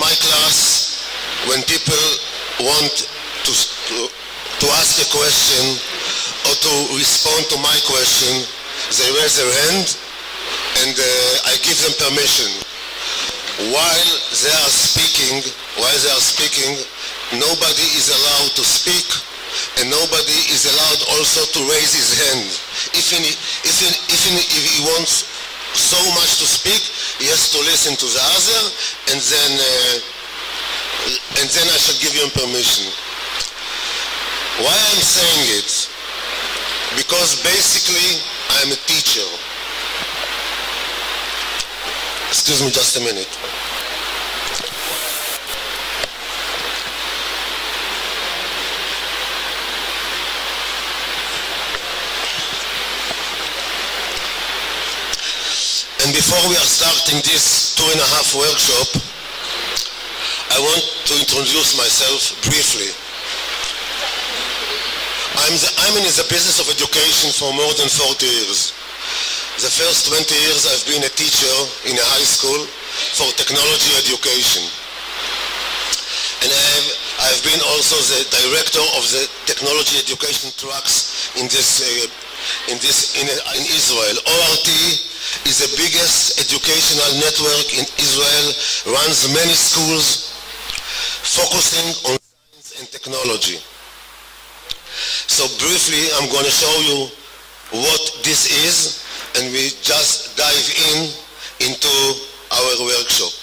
my class, when people want to ask a question or to respond to my question, they raise their hand and I give them permission. While they are speaking, nobody is allowed to speak and nobody is allowed also to raise his hand. Even if he wants so much to speak, he has to listen to the other and then I should give him permission. Why I'm saying it? Because basically I'm a teacher. Excuse me just a minute. And before we are starting this 2.5 workshop, I want to introduce myself briefly. I'm in the business of education for more than 40 years. The first 20 years I've been a teacher in a high school for technology education. And I've been also the director of the technology education tracks in Israel. ORT is the biggest educational network in Israel, runs many schools, focusing on science and technology. So briefly, I'm going to show you what this is, and we just dive into our workshop.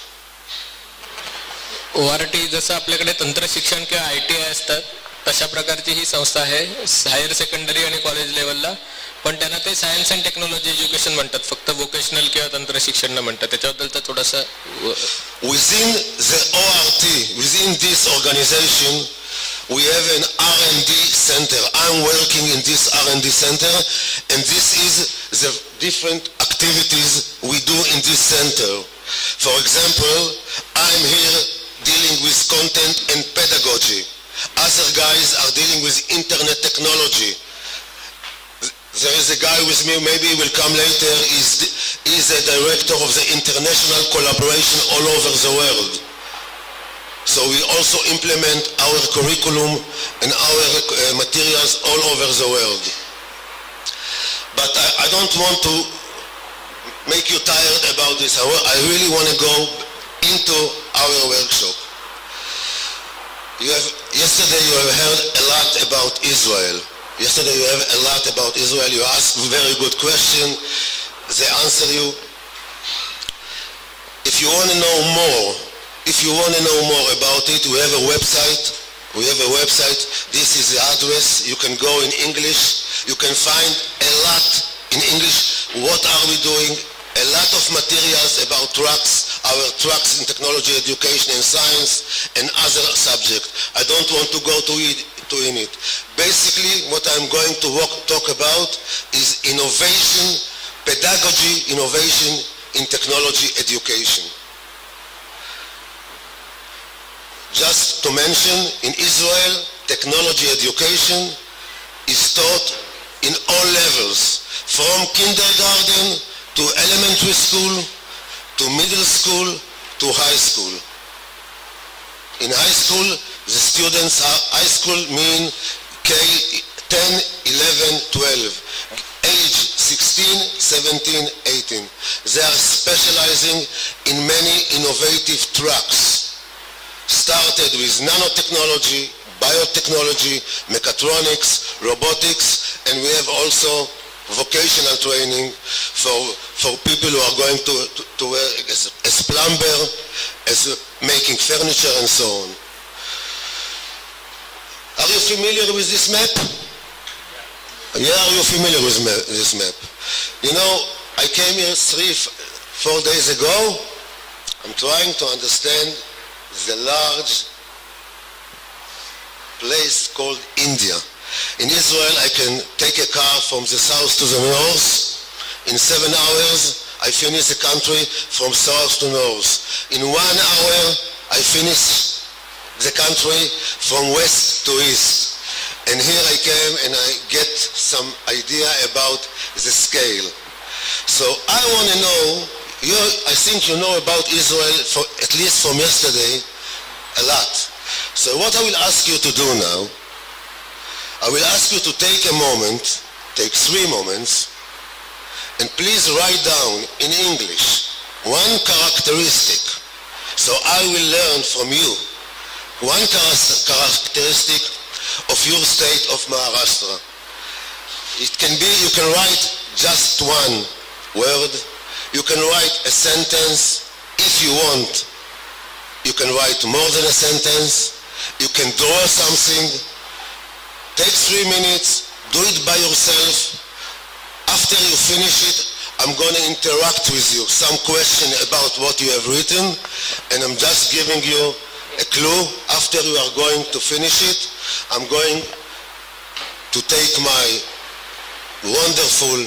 ORT जसं आपल्याकडे तंत्र शिक्षण किंवा ITI असतात तशा प्रकारची ही संस्था आहे हायर सेकंडरी आणि कॉलेज लेवलला, पण त्यांना ते सायन्स अँड टेक्नॉलॉजी एज्युकेशन म्हणतात, फक्त वोकेशनल किंवा तंत्र शिक्षण न म्हणतात. त्याच्याबद्दलचा थोडासा within the ORT, within this organization, we have an R&D center. I'm working in this R&D center, and this is the different activities we do in this center. For example, I'm here dealing with content and pedagogy. Other guys are dealing with internet technology. There is a guy with me, maybe he will come later, he's a director of the international collaboration all over the world. So we also implement our curriculum and our materials all over the world. But I don't want to make you tired about this. I really want to go into our workshop. Yesterday you have heard a lot about Israel. Yesterday you have a lot about Israel. You asked a very good question. They answer you. If you want to know more, about it, we have a website. This is the address. You can go in English. You can find a lot in English. What are we doing? A lot of materials about tracks, our tracks in technology, education, and science, and other subjects. I don't want to go in it. Basically, what I'm going to talk about is innovation, pedagogy, innovation in technology education. Just to mention, in Israel, technology education is taught in all levels, from kindergarten to elementary school, to middle school, to high school. In high school, the students are, high school mean K 10, 11, 12, age 16, 17, 18. They are specializing in many innovative tracks. Started with nanotechnology, biotechnology, mechatronics, robotics, and we have also vocational training for people who are going to work as plumber, as making furniture, and so on. Are you familiar with this map? Yeah, are you familiar with this map? You know, I came here 3-4 days ago. I'm trying to understand the large place called India. In Israel, I can take a car from the south to the north. In 7 hours, I finish the country from south to north. In 1 hour, I finish the country from west to east. And here I came and I get some idea about the scale. So I want to know I think you know about Israel, at least from yesterday, a lot. So what I will ask you to do now, I will ask you to take a moment, take 3 moments, and please write down in English one characteristic. So I will learn from you one characteristic of your state of Maharashtra. It can be, you can write just one word. You can write a sentence. If you want, you can write more than a sentence. You can draw something. Take 3 minutes. Do it by yourself. After you finish it, I'm going to interact with you. Some question about what you have written, and I'm just giving you a clue. After you are going to finish it, I'm going to take my wonderful,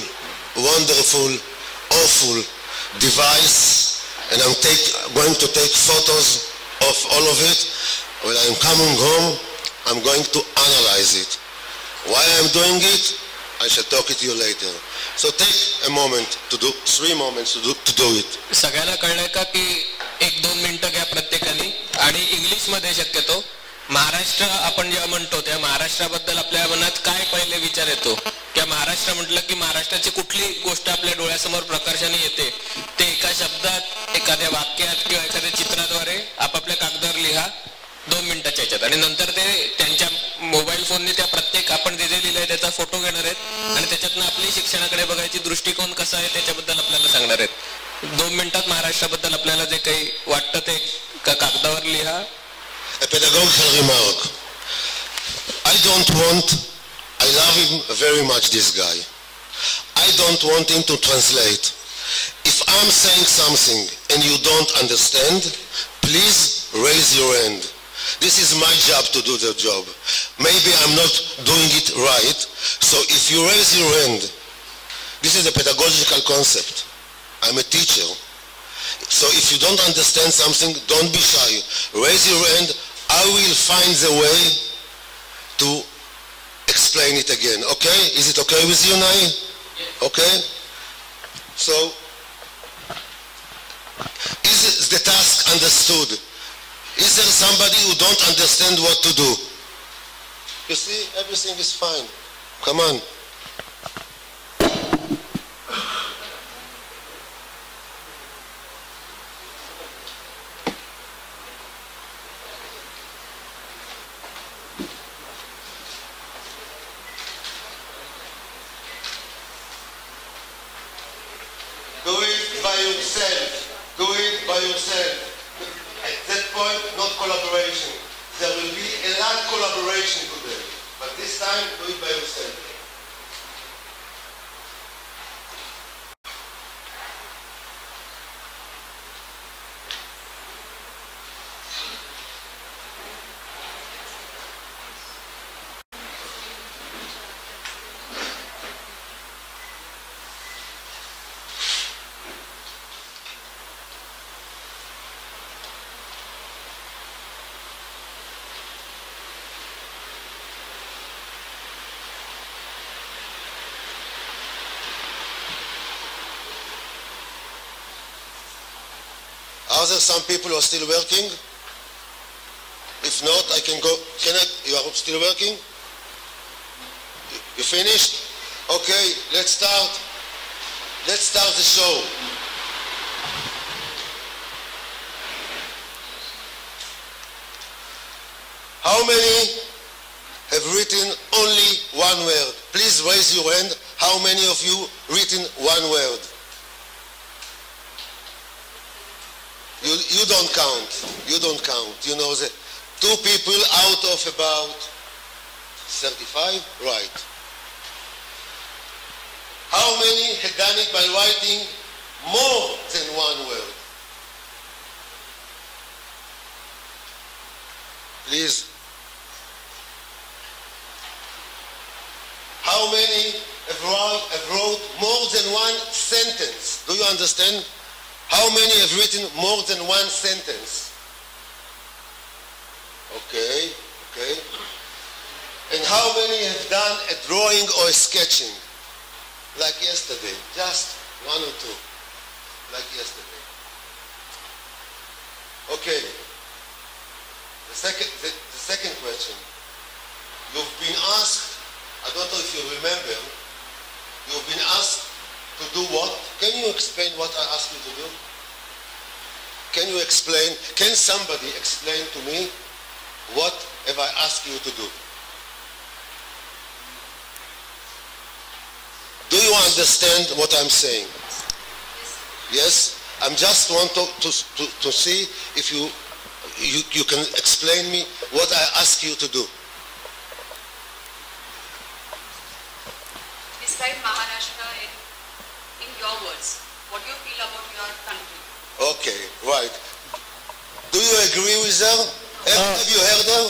awful device, and I'm going to take photos of all of it. When I'm coming home, I'm going to analyze it. Why I'm doing it, I shall talk to you later. So take a moment to do, 3 moments to do it. सगळ्यांना कळलंय का की 1-2 मिनिटं घ्या प्रत्येकाने, आणि English मध्ये शक्यतो. महाराष्ट्र आपण जेव्हा म्हणतो त्या महाराष्ट्राबद्दल आपल्या मनात काय पहिले विचार येतो? किंवा महाराष्ट्र म्हटलं की महाराष्ट्राची कुठली गोष्ट आपल्या डोळ्यासमोर प्रकर्षाने येते ते एका शब्दात, एखाद्या वाक्यात किंवा एखाद्या चित्राद्वारे आपापल्या कागदावर लिहा 2 मिनिटाच्या ह्याच्यात, आणि नंतर ते त्यांच्या मोबाईल फोनने त्या प्रत्येक आपण जे लिहिलंय त्याचा फोटो घेणार आहेत आणि त्याच्यातनं आपली शिक्षणाकडे बघायची दृष्टिकोन कसा आहे त्याच्याबद्दल आपल्याला सांगणार आहेत. 2 मिनिटात महाराष्ट्राबद्दल आपल्याला जे काही वाटतं ते कागदावर लिहा. A pedagogical remark. I love him very much, this guy. I don't want him to translate. If I'm saying something and you don't understand, please raise your hand. This is my job to do the job. Maybe I'm not doing it right, so if you raise your hand, this is a pedagogical concept. I'm a teacher. So if you don't understand something, don't be shy. Raise your hand. I will find the way to explain it again. Okay? Is it okay with you, Nai? Okay? So, is the task understood? Is there somebody who don't understand what to do? You see, everything is fine. Come on. Do it by yourself. Do it by yourself. At that point, not collaboration. There will be a lot of collaboration today. But this time, do it by yourself. Are there some people who are still working? If not, I can go. You are still working? You finished? Okay, let's start. Let's start the show. How many have written only one word? Please raise your hand. How many of you written one word? You don't count. You don't count. You know, the 2 people out of about 35? Right. How many had done it by writing more than one word? Please. How many have wrote more than one sentence? Do you understand? How many have written more than one sentence? Okay, okay. And how many have done a drawing or a sketching? Like yesterday, just 1 or 2. like yesterday. Okay. The second question. You've been asked, I don't know if you remember, you've been asked to do what? Can you explain what I asked you to do? Can you explain, can somebody explain to me what have I asked you to do? Do you understand what I'm saying? Yes? I just want to see if you can explain me what I ask you to do. Describe Maharashtra in your words. What do you feel about your country? Okay, right. Do you agree with her? Have you heard her?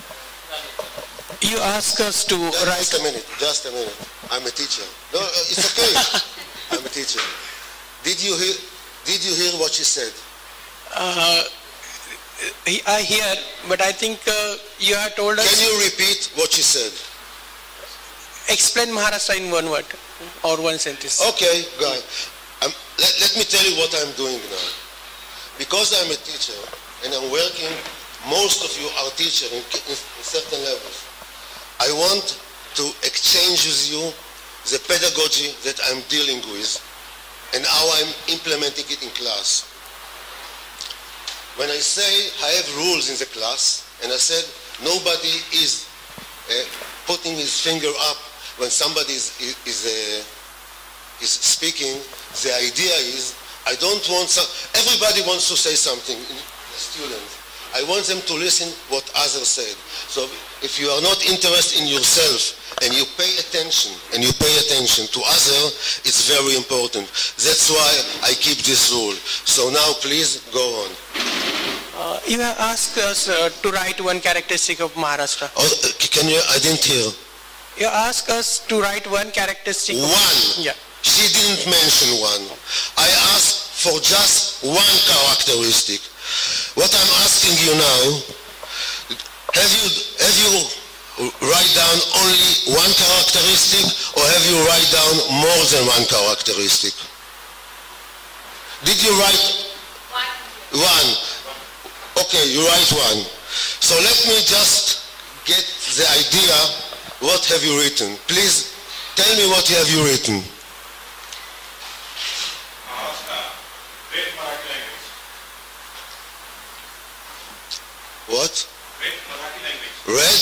You ask us to write... Just a minute. I'm a teacher. No, it's okay. I'm a teacher. Did you hear what she said? I hear, but I think you have told us... Can you repeat what she said? Explain Maharashtra in one word or one sentence. Okay, go ahead. Let me tell you what I'm doing now. Because I'm a teacher and I'm working, most of you are teachers in certain levels. I want to exchange with you the pedagogy that I'm dealing with and how I'm implementing it in class. When I say I have rules in the class, and I said nobody is putting his finger up when somebody is speaking, the idea is I don't want everybody wants to say something, the students. I want them to listen what others said. So if you are not interested in yourself and you pay attention to others, it's very important. That's why I keep this rule. So now please go on. You have asked us to write one characteristic of Maharashtra. Oh, can you? I didn't hear. You asked us to write one characteristic. One. Yeah. She didn't mention one. I asked for just one characteristic. What I'm asking you now, have you write down only one characteristic, or have you write down more than one characteristic? Did you write one? Okay, you write one. So let me just get the idea. What have you written? Please tell me what have you written. Great Marathi language. What? Great Marathi language. Red?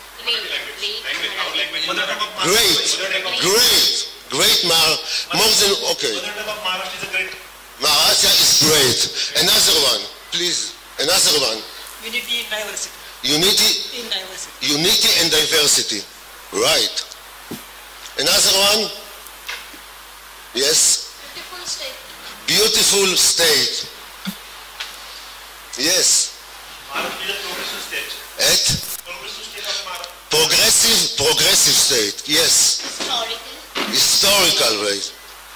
Great more than, okay. Maharashtra is a great. Maharashtra is great. Another one, please. Another one. Unity in diversity. Unity and diversity. Right. Another one? Yes? Beautiful state. Beautiful state. Yes. Maharashtra is a progressive state. Progressive state of Maharashtra. Progressive state. Yes. Historical, right?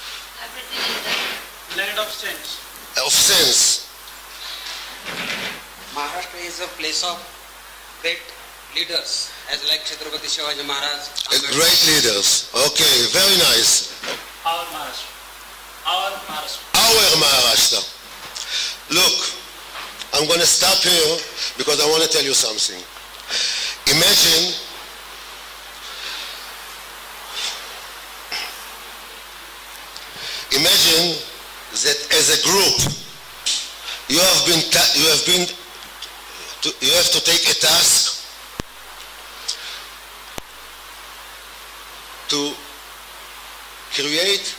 Land of sense. Of sense. Maharashtra is a place of great leaders, as like Chhatrapati Shivaji Maharaj. Great leaders. Okay, very nice. Our Maharashtra. Our Maharashtra. Look, I'm going to stop here because I want to tell you something. Imagine that as a group you have to take a task to create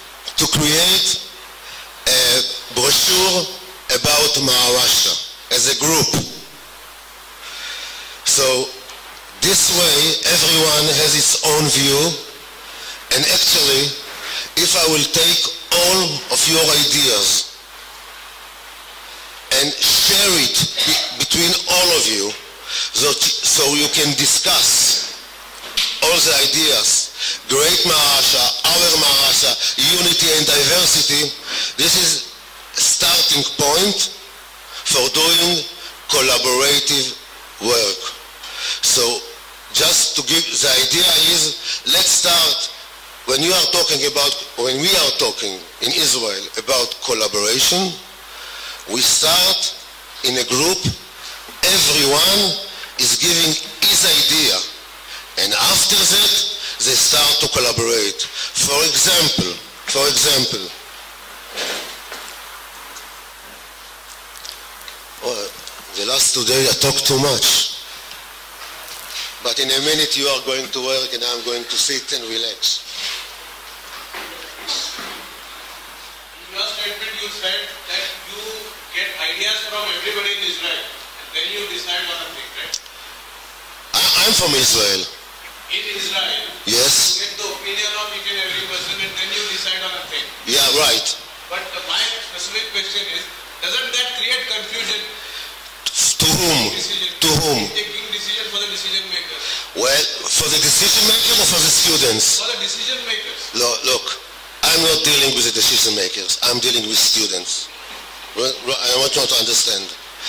a brochure about Maharashtra as a group. So this way everyone has its own view, and actually if I will take all of your ideas and share it between all of you so you can discuss all the ideas, great Maharashtra, our Maharashtra, unity and diversity, this is a starting point for doing collaborative work. So just to give, the idea is, let's start when we are talking in Israel about collaboration, we start in a group, everyone is giving his idea, and after that they start to collaborate. For example, the last 2 days I talked too much, but in a minute you are going to work and I'm going to sit and relax. In your statement you said that you get ideas from everybody in Israel and then you decide on a thing, right? I'm from Israel. In Israel, Yes. you get the opinion of each and every person and then you decide on a thing. Yeah, right. But my specific question is, doesn't that create confusion? To whom? To whom? Taking decision for the decision makers. Well, for the decision maker or for the students? For the decision makers. Look, I'm not dealing with the decision makers. I'm dealing with students. I want you to understand.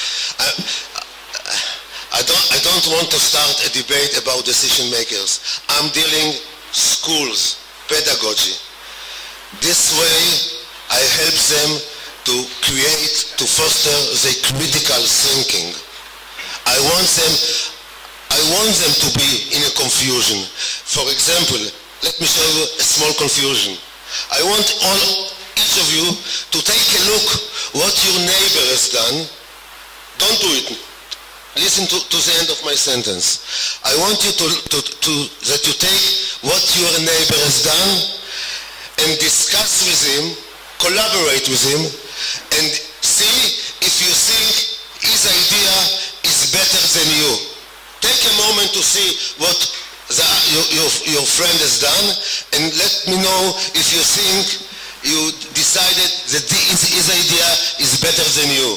I don't want to start a debate about decision makers. I'm dealing schools, pedagogy. This way, I help them to create, to foster the critical thinking. I want them to be in a confusion. For example, let me show you a small confusion. I want each of you to take a look what your neighbor has done. Don't do it. Listen to the end of my sentence. I want you that you take what your neighbor has done and discuss with him, collaborate with him, and see if you think his idea is better than you. Take a moment to see what your friend has done, and let me know if you think you decided that his idea is better than you.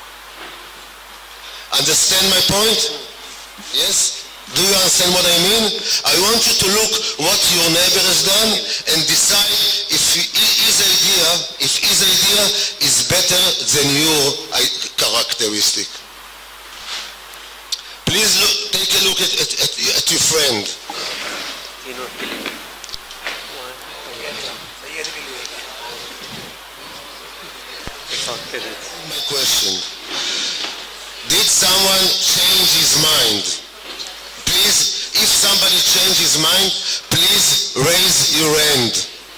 Understand my point? Yes? Do you understand what I mean? I want you to look what your neighbor has done and decide if his idea is better than your characteristic. Please take a look at your friend. My question. Did someone change his mind? Please, if somebody changed his mind, please raise your hand.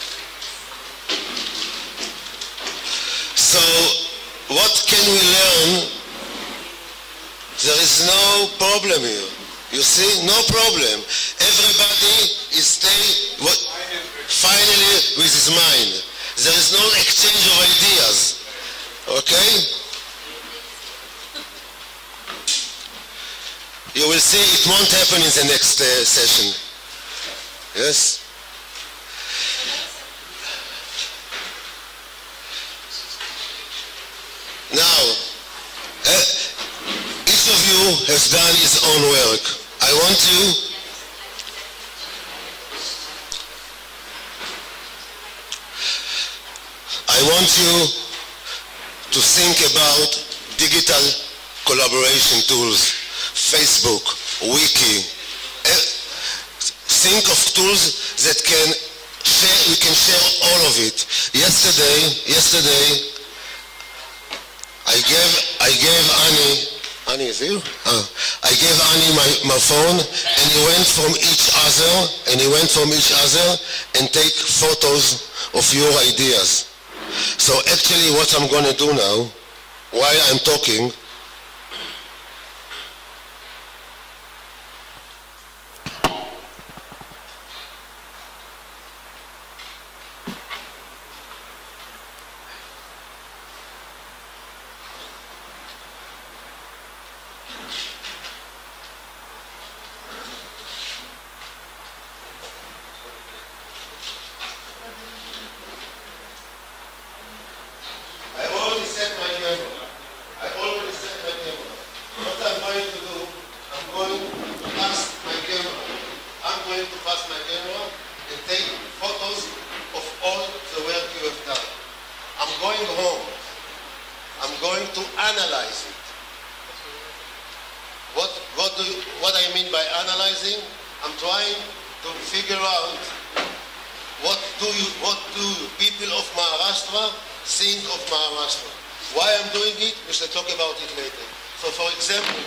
So, what can we learn? There is no problem here. You see, no problem. Everybody is staying finally with his mind. There is no exchange of ideas. Okay? You will see it won't happen in the next session. Yes? Now, each of you has done his own work. I want you to think about digital collaboration tools. Facebook, Wiki. Think of tools that we can share all of it. Yesterday, I gave Annie is here? I gave Annie my phone, and he went from each other and take photos of your ideas. So actually what I'm going to do now, while I'm talking, what do people of Maharashtra think of Maharashtra? Why I'm doing it? We shall talk about it later. So for example,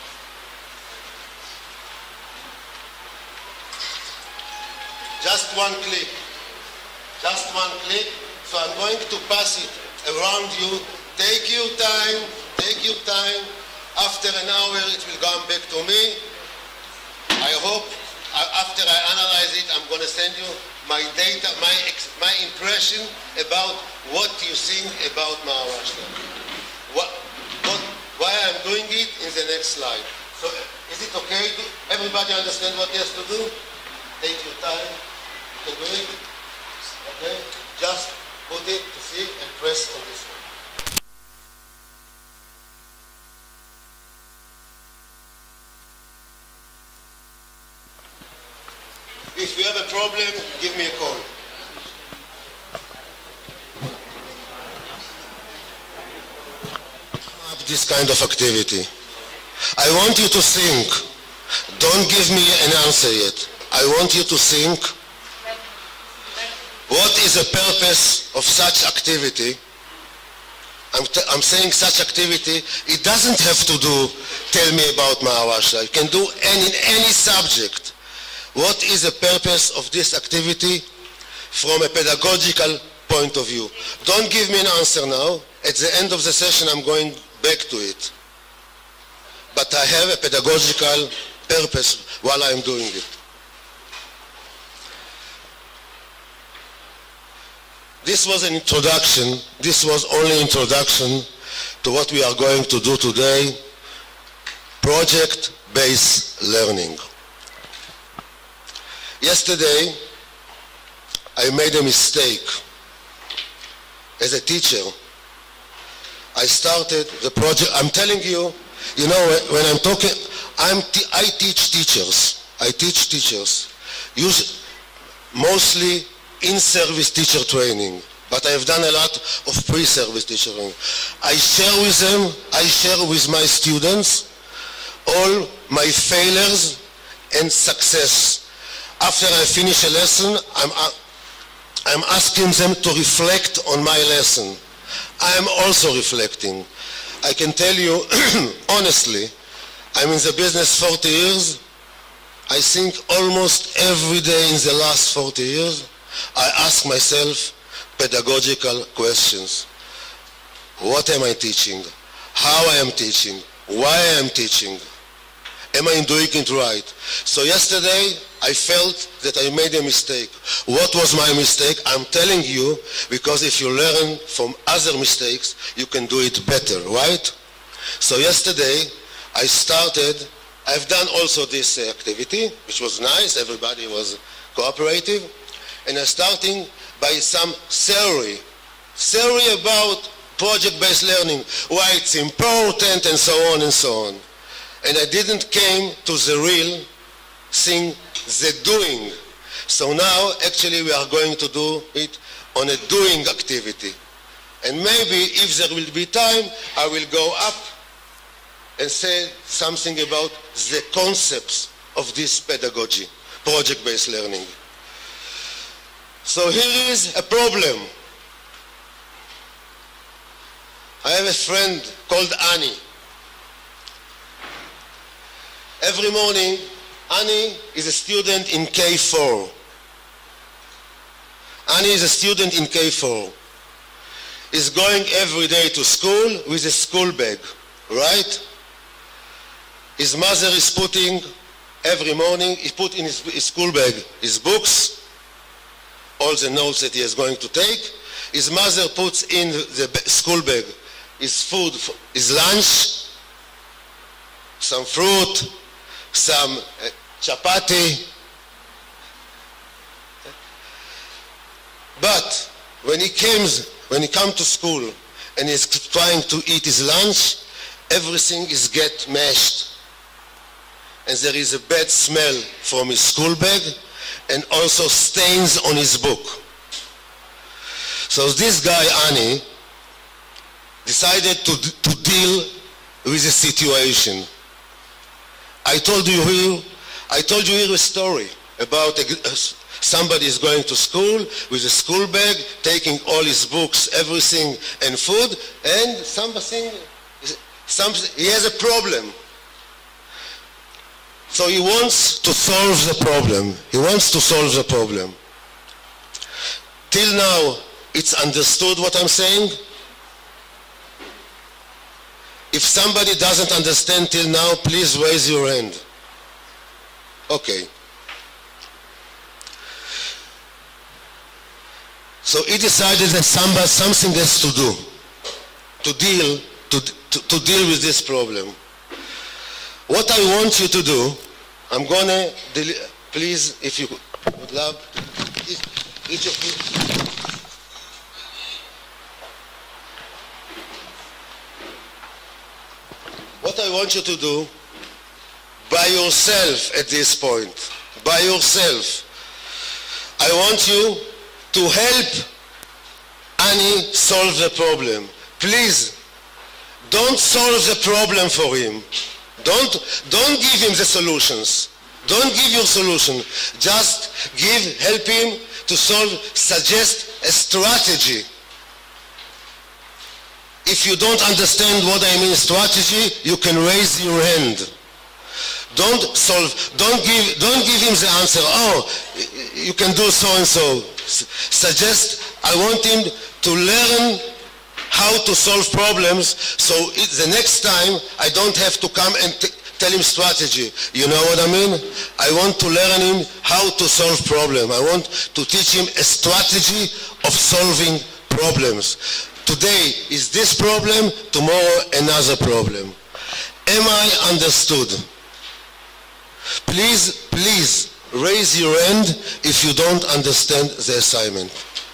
just one click. Just one click. So I'm going to pass it around you. Take your time. Take your time. After an hour, it will come back to me. I hope after I analyze it, I'm going to send you my data, my impression about what you think about Maharashtra. Why I'm doing it in the next slide. So is it okay? Everybody understand what he has to do? Take your time. You can do it. Okay? Just put it to see and press on this one. If you have a problem, give me a call. This kind of activity. I want you to think. Don't give me an answer yet. I want you to think. What is the purpose of such activity? I'm saying such activity, it doesn't have to do, tell me about Maharashtra. You can do any subject. What is the purpose of this activity from a pedagogical point of view? Don't give me an answer now. At the end of the session, I'm going back to it. But I have a pedagogical purpose while I'm doing it. This was an introduction. This was only introduction to what we are going to do today, project-based learning. Yesterday, I made a mistake. As a teacher, I started the project. I'm telling you, you know, when I'm talking, I teach teachers. I teach teachers. Mostly in-service teacher training, but I've done a lot of pre-service teacher training. I share with them, I share with my students all my failures and success. After I finish a lesson, I'm asking them to reflect on my lesson. I'm also reflecting. I can tell you, honestly, I'm in the business 40 years. I think almost every day in the last 40 years, I ask myself pedagogical questions. What am I teaching? How I am teaching? Why I am teaching? Am I doing it right? So yesterday, I felt that I made a mistake. What was my mistake? I'm telling you, because if you learn from other mistakes, you can do it better, right? So yesterday, I've done also this activity, which was nice, everybody was cooperative, and I'm starting by some theory about project-based learning, why it's important, and so on and so on. And I didn't came to the real thing, the doing. So now, actually, we are going to do it on a doing activity. And maybe, if there will be time, I will go up and say something about the concepts of this pedagogy, project-based learning. So here is a problem. I have a friend called Annie. Every morning, Annie is a student in K4. Annie is a student in K4. Is going every day to school with a school bag, right? His mother is putting, every morning, he put in his school bag his books, all the notes that he is going to take. His mother puts in the school bag his food, his lunch, some fruit, some chapati. But when he comes to school and he's trying to eat his lunch, everything is get mashed. And there is a bad smell from his school bag and also stains on his book. So this guy, Ani, decided to deal with the situation. I told you here a story about Somebody is going to school with a school bag, taking all his books, everything, and food, and he has a problem. So he wants to solve the problem. He wants to solve the problem. Till now, it's understood what I'm saying? If somebody doesn't understand till now, please raise your hand. Okay. So he decided that something has to do to deal with this problem. What I want you to do, I'm gonna, please, if you would love, each of you. What I want you to do, by yourself at this point, by yourself, I want you to help Annie solve the problem. Please, don't solve the problem for him. Don't give him the solutions. Don't give your solution. Just help him to solve, suggest a strategy. If you don't understand what I mean strategy, you can raise your hand. Don't give him the answer, oh, you can do so and so. Suggest, I want him to learn how to solve problems, so the next time I don't have to come and tell him strategy. You know what I mean? I want to learn him how to solve problems. I want to teach him a strategy of solving problems. Today is this problem, tomorrow another problem. Am I understood? Please raise your hand if you don't understand the assignment.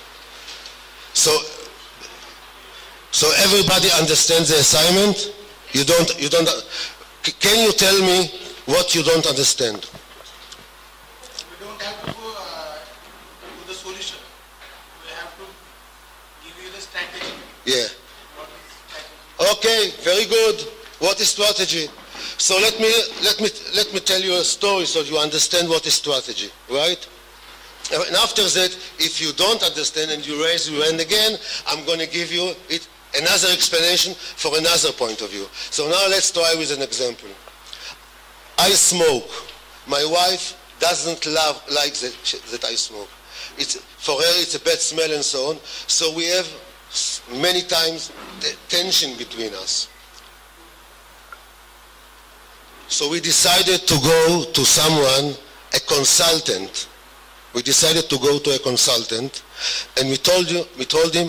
So everybody understands the assignment? You don't, can you tell me what you don't understand? We don't have to go to the solution. We have to give you the strategy. Yeah. What is strategy? Okay, very good. What is strategy? So let me tell you a story so you understand what is strategy, right? And after that, if you don't understand and you raise your hand again, I'm going to give you another explanation for another point of view. So now let's try with an example. I smoke. My wife doesn't like that I smoke. For her it's a bad smell and so on. So we have many times the tension between us. So we decided to go to someone, a consultant. We decided to go to a consultant, and we told him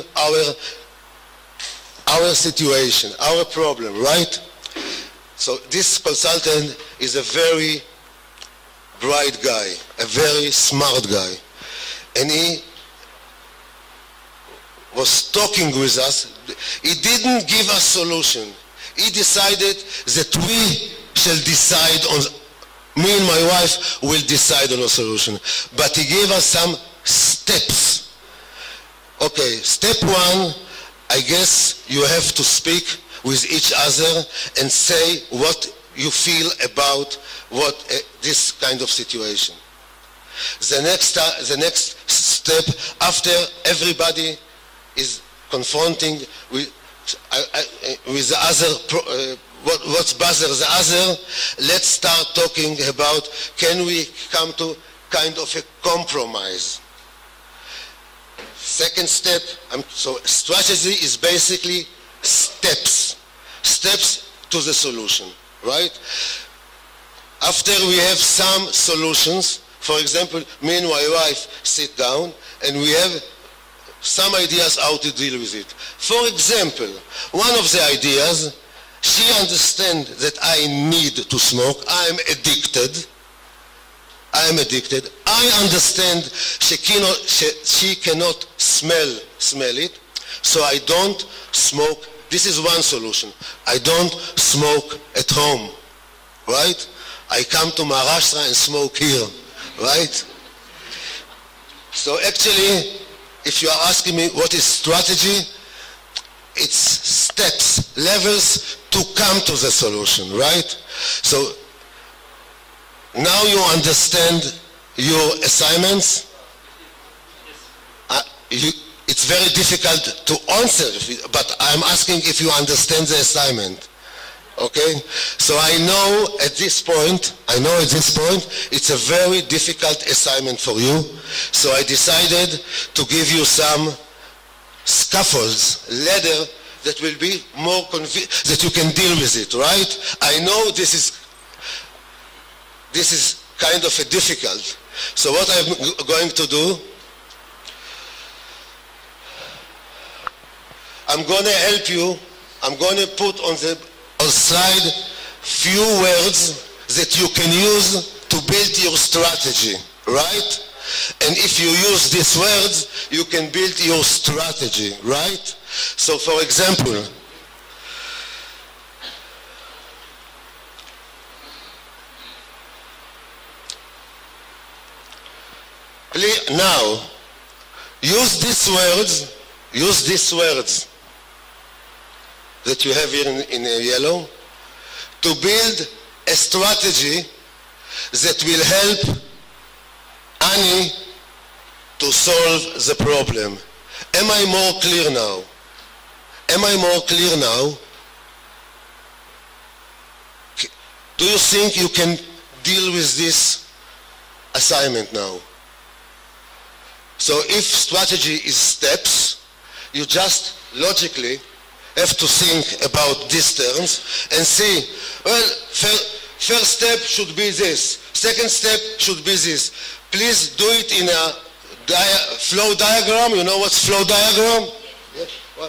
our situation, our problem, right? So this consultant is a very bright guy, a very smart guy, and he was talking with us. He didn't give us solution. He decided that we shall decide on, me and my wife will decide on a solution. But he gave us some steps. Okay, step one, I guess you have to speak with each other and say what you feel about this kind of situation. The next step, after everybody is confronting with the other, what's bothers the other, let's start talking about, can we come to kind of a compromise? Second step, so strategy is basically steps to the solution, right? After we have some solutions, for example, me and my wife sit down and we have some ideas how to deal with it. For example, one of the ideas, she understands that I need to smoke. I'm addicted. I understand she cannot smell it, so I don't smoke. This is one solution. I don't smoke at home, right? I come to Maharashtra and smoke here, right? So actually, if you are asking me what is strategy, it's steps, levels to come to the solution, right? So now you understand your assignments. it's very difficult to answer, but I'm asking if you understand the assignment. Okay? So I know at this point, it's a very difficult assignment for you. So I decided to give you some scaffolds, ladder, that will be more that you can deal with it, right? I know this is kind of a difficult. So what I'm going to do, I'm going to help you. I'm going to put on the slide few words that you can use to build your strategy, right? And if you use these words, you can build your strategy, right? So for example, now use these words that you have here in yellow to build a strategy that will help Annie to solve the problem. Am I more clear now? Am I more clear now? Do you think you can deal with this assignment now? So if strategy is steps, you just logically have to think about these terms and see, well, first step should be this, second step should be this. Please do it in a flow diagram. You know what's flow diagram? Yeah. What?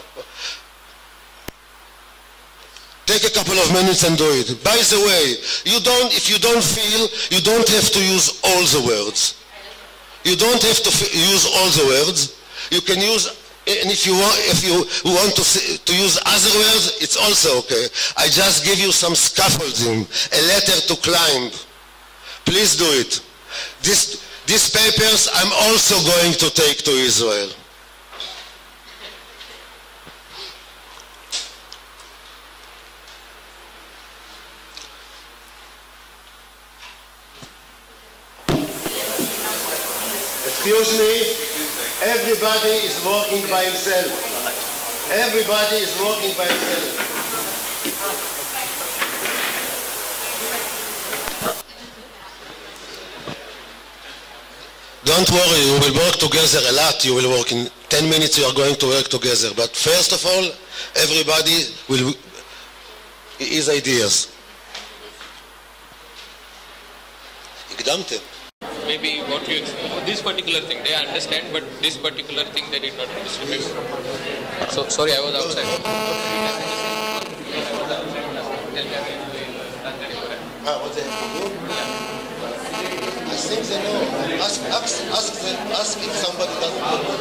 Take a couple of minutes and do it. By the way, if you don't feel, you don't have to use all the words. You don't have to use all the words. You can use, and if you want to use other words, it's also okay. I just give you some scaffolding, a ladder to climb. Please do it. These papers I'm also going to take to Israel. Excuse me, everybody is working by himself. Everybody is working by himself. Don't worry, you will work together a lot. You will work in 10 minutes, you are going to work together. But first of all, everybody will his ideas. הקדמתם. Maybe what you, this particular thing they understand, but this particular thing they did not understand. Maybe. So sorry, I was outside. What they have to do? I think they know. Ask if somebody doesn't know.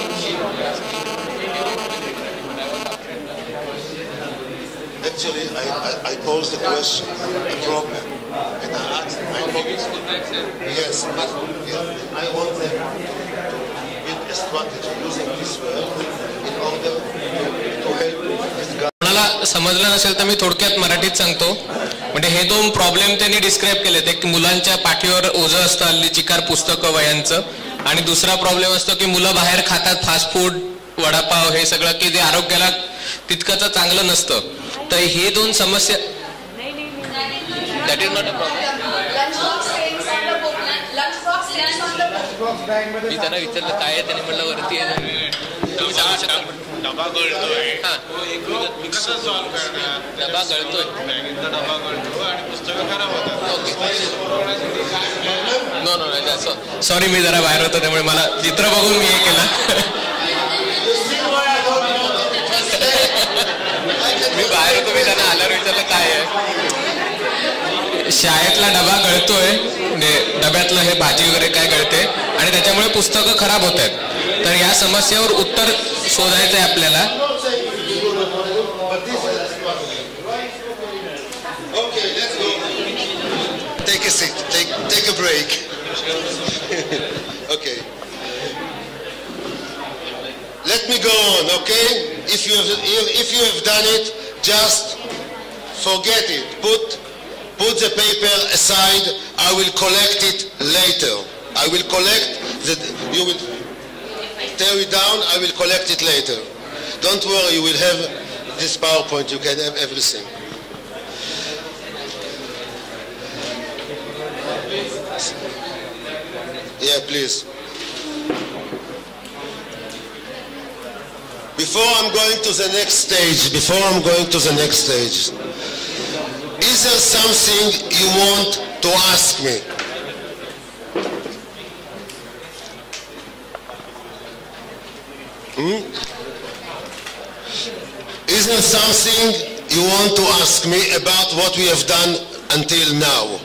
Actually, I posed a question, a problem, and I asked. Yes, I want them to build a strategy using this word in order to help this guy. कोणाला समजलं नसेल तर मी थोडक्यात मराठीत सांगतो. म्हणजे हे दोन problem त्यांनी डिस्क्राईब केलेत. एक मुलांच्या पाठीवर ओझं असतं हल्ली चिकार पुस्तकं वयांचं, आणि दुसरा प्रॉब्लेम असतो की मुलं बाहेर खातात फास्ट फूड, वडापाव, हे सगळं की जे आरोग्याला तितकंच चांगलं नसतं. तर हे दोन समस्या, that is not a problem. मी त्यांना विचारलं काय आहे, त्याने म्हणलं वरती आहे. डबा गळतोय, कसं सॉल्व करणार? डबा गळतोय, डबा गळतो आणि पुस्तकं खराब होतात. नो नो सॉरी, मी जरा बाहेर होतो त्यामुळे मला चित्र बघून मी हे केलं. मी बाहेर होतो, मी त्यांना आल्यावर विचारलं काय आहे. शाळेतला डबा गळतोय, म्हणजे डब्यातलं हे भाजी वगैरे काय गळते आणि त्याच्यामुळे पुस्तकं खराब होत आहेत. तर या समस्येवर उत्तर शोधायचं आहे आपल्याला. Okay, let's go. Take a seat. Take a break. Okay. Let me go on. Okay. If you have done it, just forget it. Put the paper aside. I will collect it later. I will collect that. You will. tear it down, I will collect it later. Don't worry, you will have this PowerPoint, you can have everything. Yeah, please. Before I'm going to the next stage, is there something you want to ask me? Is there something you want to ask me about what we have done until now?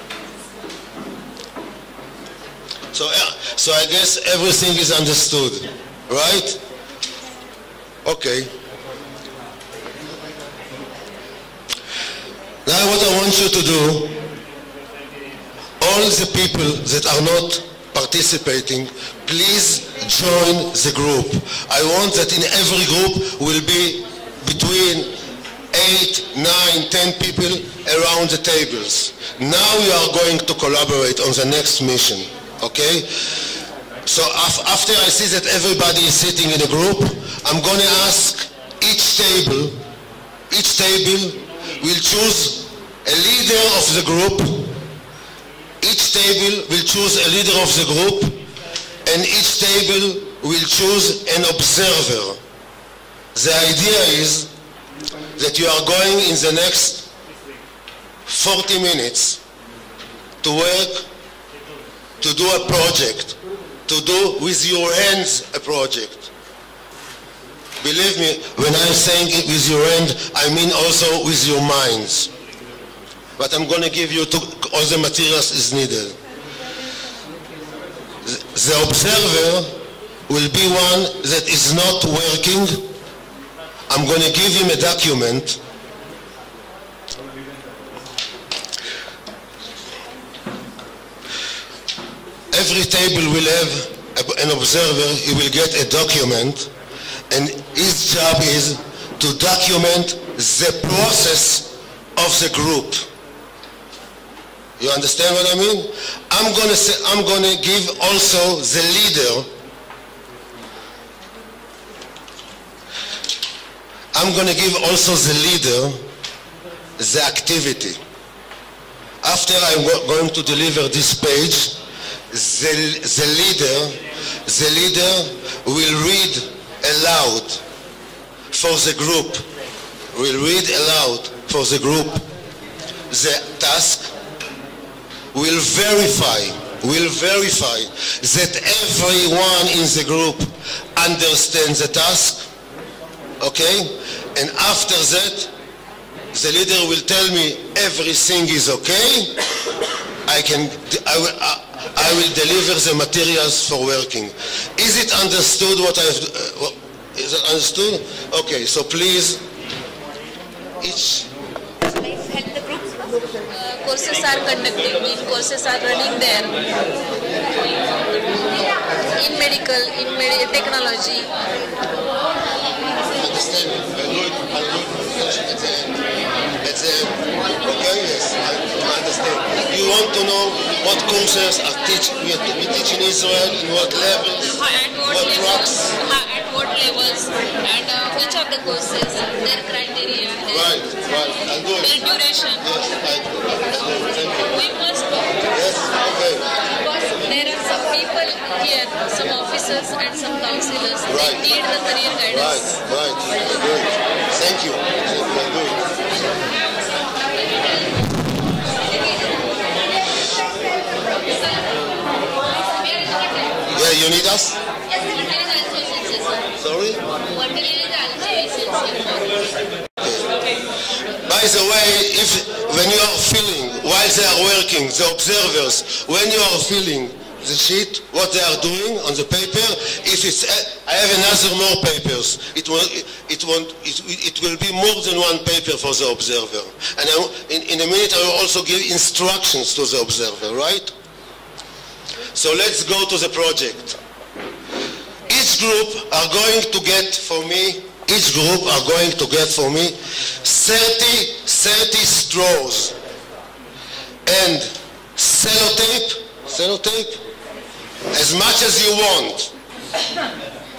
So I guess everything is understood, right? Okay. Now what I want you to do, all the people that are not participating, please join the group. I want that in every group will be between 8, 9, 10 people around the tables. Now we are going to collaborate on the next mission, okay? So after I see that everybody is sitting in a group, I'm going to ask each table will choose a leader of the group. Each table will choose a leader of the group, and each table will choose an observer. The idea is that you are going in the next 40 minutes to work, to do a project, to do with your hands a project. Believe me, when I'm saying it with your hand, I mean also with your minds. But I'm going to give you all the materials is needed. The observer will be one that is not working. I'm going to give him a document. Every table will have an observer. He will get a document, and his job is to document the process of the group. You understand what I mean? I'm going to give also the leader. I'm going to give also the leader the activity. After I'm going to deliver this page, the leader will read aloud for the group. Will read aloud for the group the task. Will verify that everyone in the group understands the task. Okay? And after that, the leader will tell me everything is okay. I will deliver the materials for working. Is it understood what is it understood? Okay, so please, each. Help the group. Courses are conducting, courses are running there. In medical, in technology. Okay, yes, I understand. You want to know what courses are we teach in Israel, in what levels, what tracks? At what levels, and which of the courses, their criteria, Right, I'll do it. their duration. Yes, I'll do it. Thank you. We must know. Yes, okay. Because there are some people here, some officers and some councillors, Right. they need the career guidance. Right, I'll do it. Thank you. I'll do it. Yeah, you need us? Sorry? By the way, when you are filling, while they are working, the observers, when you are filling the sheet, what they are doing on the paper, if it's, I have another more papers, it will be more than one paper for the observer. And in a minute I will also give instructions to the observer, right? So let's go to the project. Each group are going to get for me 30 straws and sellotape, as much as you want.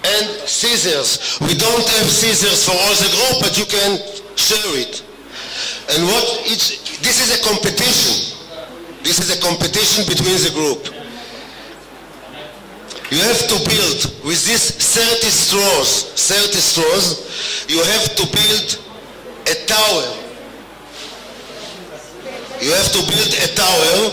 and scissors. We don't have scissors for all the group, but you can share it. And this is a competition. This is a competition between the group. You have to build with these 30 straws, you have to build a tower. You have to build a tower.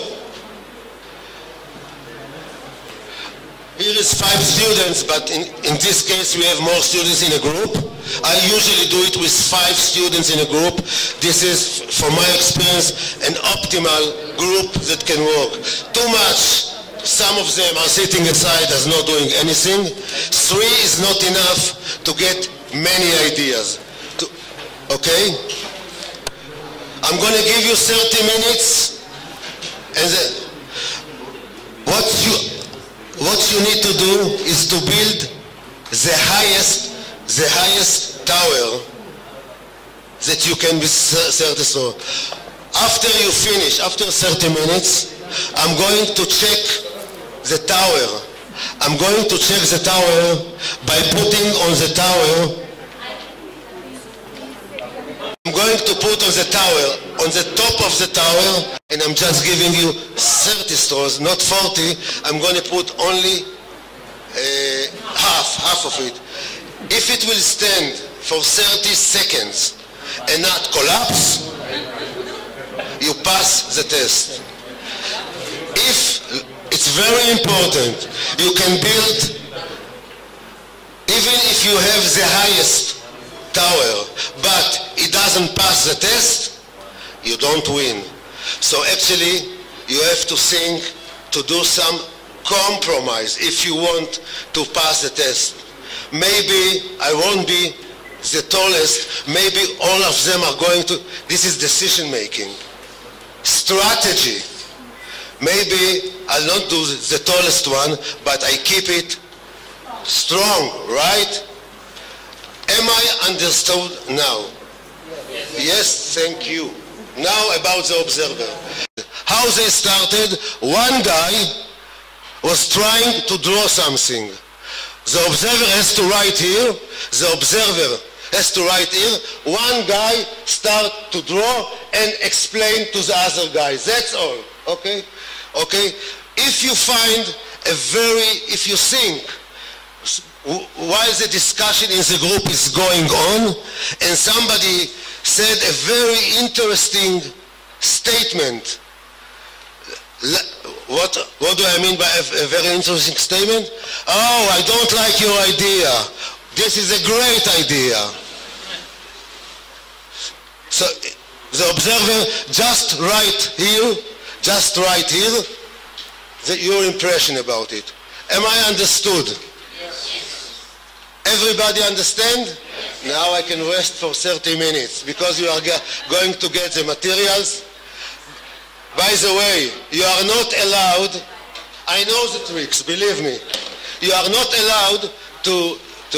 Here is 5 students, but in this case we have more students in a group. I usually do it with 5 students in a group. This is, from my experience, an optimal group that can work. Too much, some of them are sitting aside as not doing anything. 3 is not enough to get many ideas. Okay? I'm going to give you 30 minutes, and what you need to do is to build the highest tower that you can be 30 so. After you finish, after 30 minutes, I'm going to check the tower. I'm going to check the tower by putting on the tower. I'm going to put on the tower, on the top of the tower, and I'm just giving you 30 straws, not 40. I'm going to put only half of it. If it will stand for 30 seconds and not collapse, you pass the test. It's very important. You can build, even if you have the highest tower, but it doesn't pass the test, you don't win. So actually, you have to think to do some compromise if you want to pass the test. Maybe I won't be the tallest, maybe all of them are going to, this is decision making. Strategy. Maybe I'll not do the tallest one, but I keep it strong, right? Am I understood now? Yes, thank you. Now about the observer. How they started, one guy was trying to draw something. The observer has to write here, the observer has to write here. One guy start to draw and explain to the other guy. That's all, okay? Okay? If you find if you think, while the discussion in the group is going on, and somebody said a very interesting statement. What do I mean by a very interesting statement? Oh, I don't like your idea. This is a great idea. So the observer just write here, your impression about it. Am I understood? Yes. Everybody understand? Yes. Now I can rest for 30 minutes because you are going to get the materials. By the way, you are not allowed, I know the tricks, believe me. You are not allowed to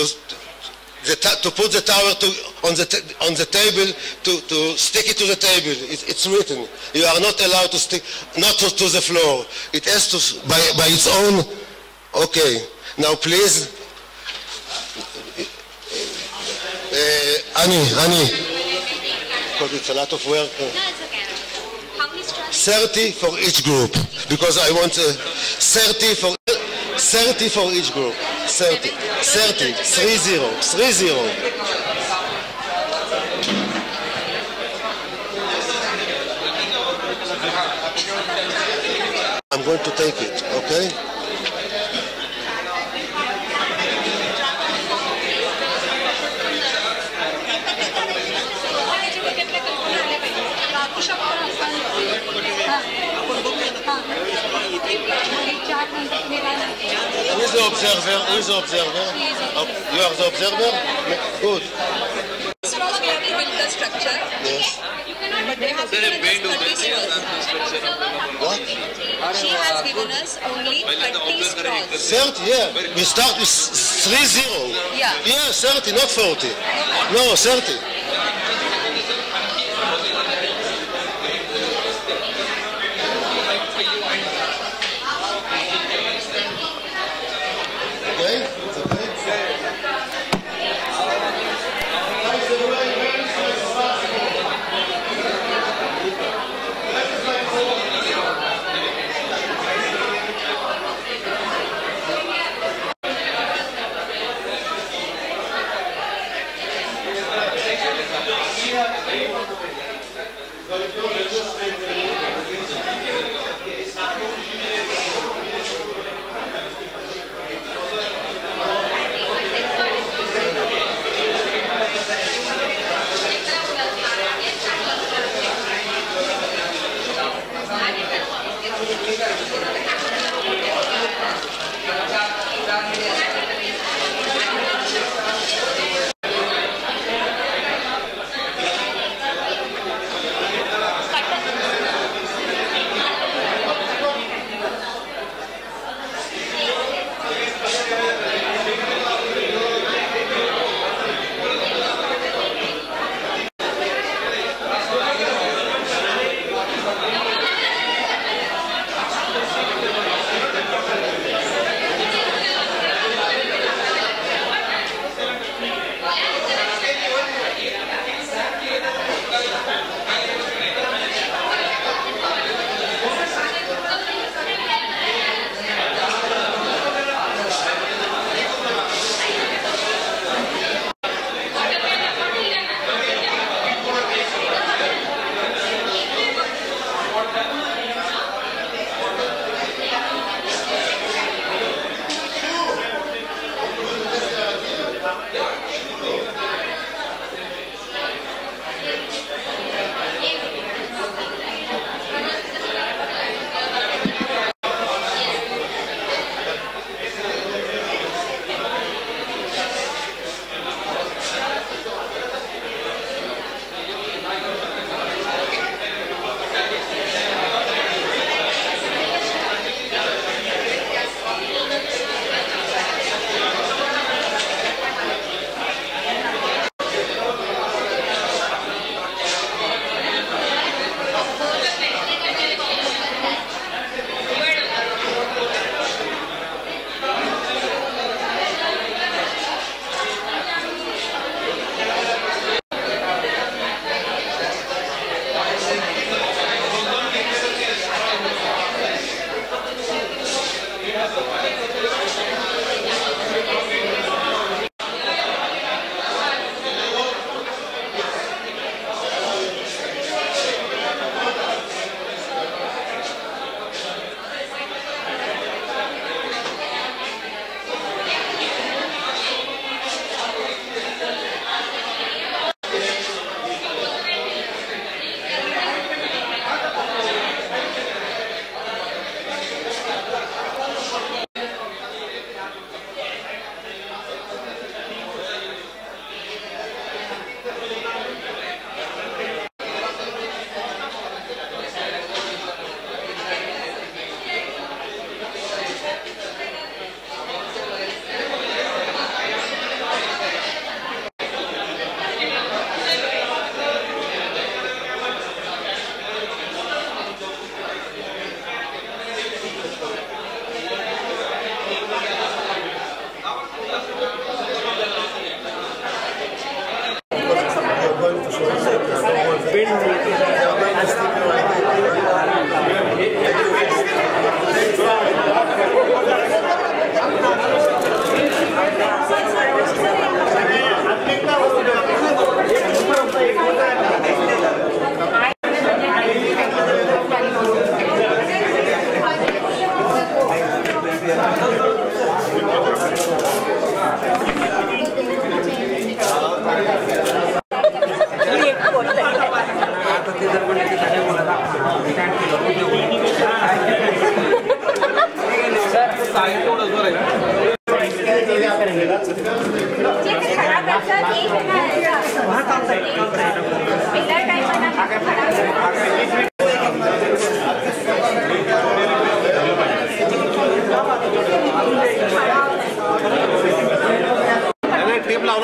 put the tower on the table, to stick it to the table. It's written. You are not allowed to stick, not to the floor. It has to, by its own. Okay. Now please. Annie. Because it's a lot of work. No, it's okay. How many straws? 30 for each group. Because I want 30 for each group. 30. 30. 30. I'm going to take it, okay? Who is the observer? Who is the observer? You are the observer? Good. Straws we have given the structure. Yes. But they have given us 30 straws. What? She has given us only 30 straws. 30, yeah. We start with 30. Yeah. Yeah, 30, not 40. No, 30. Okay? It's okay?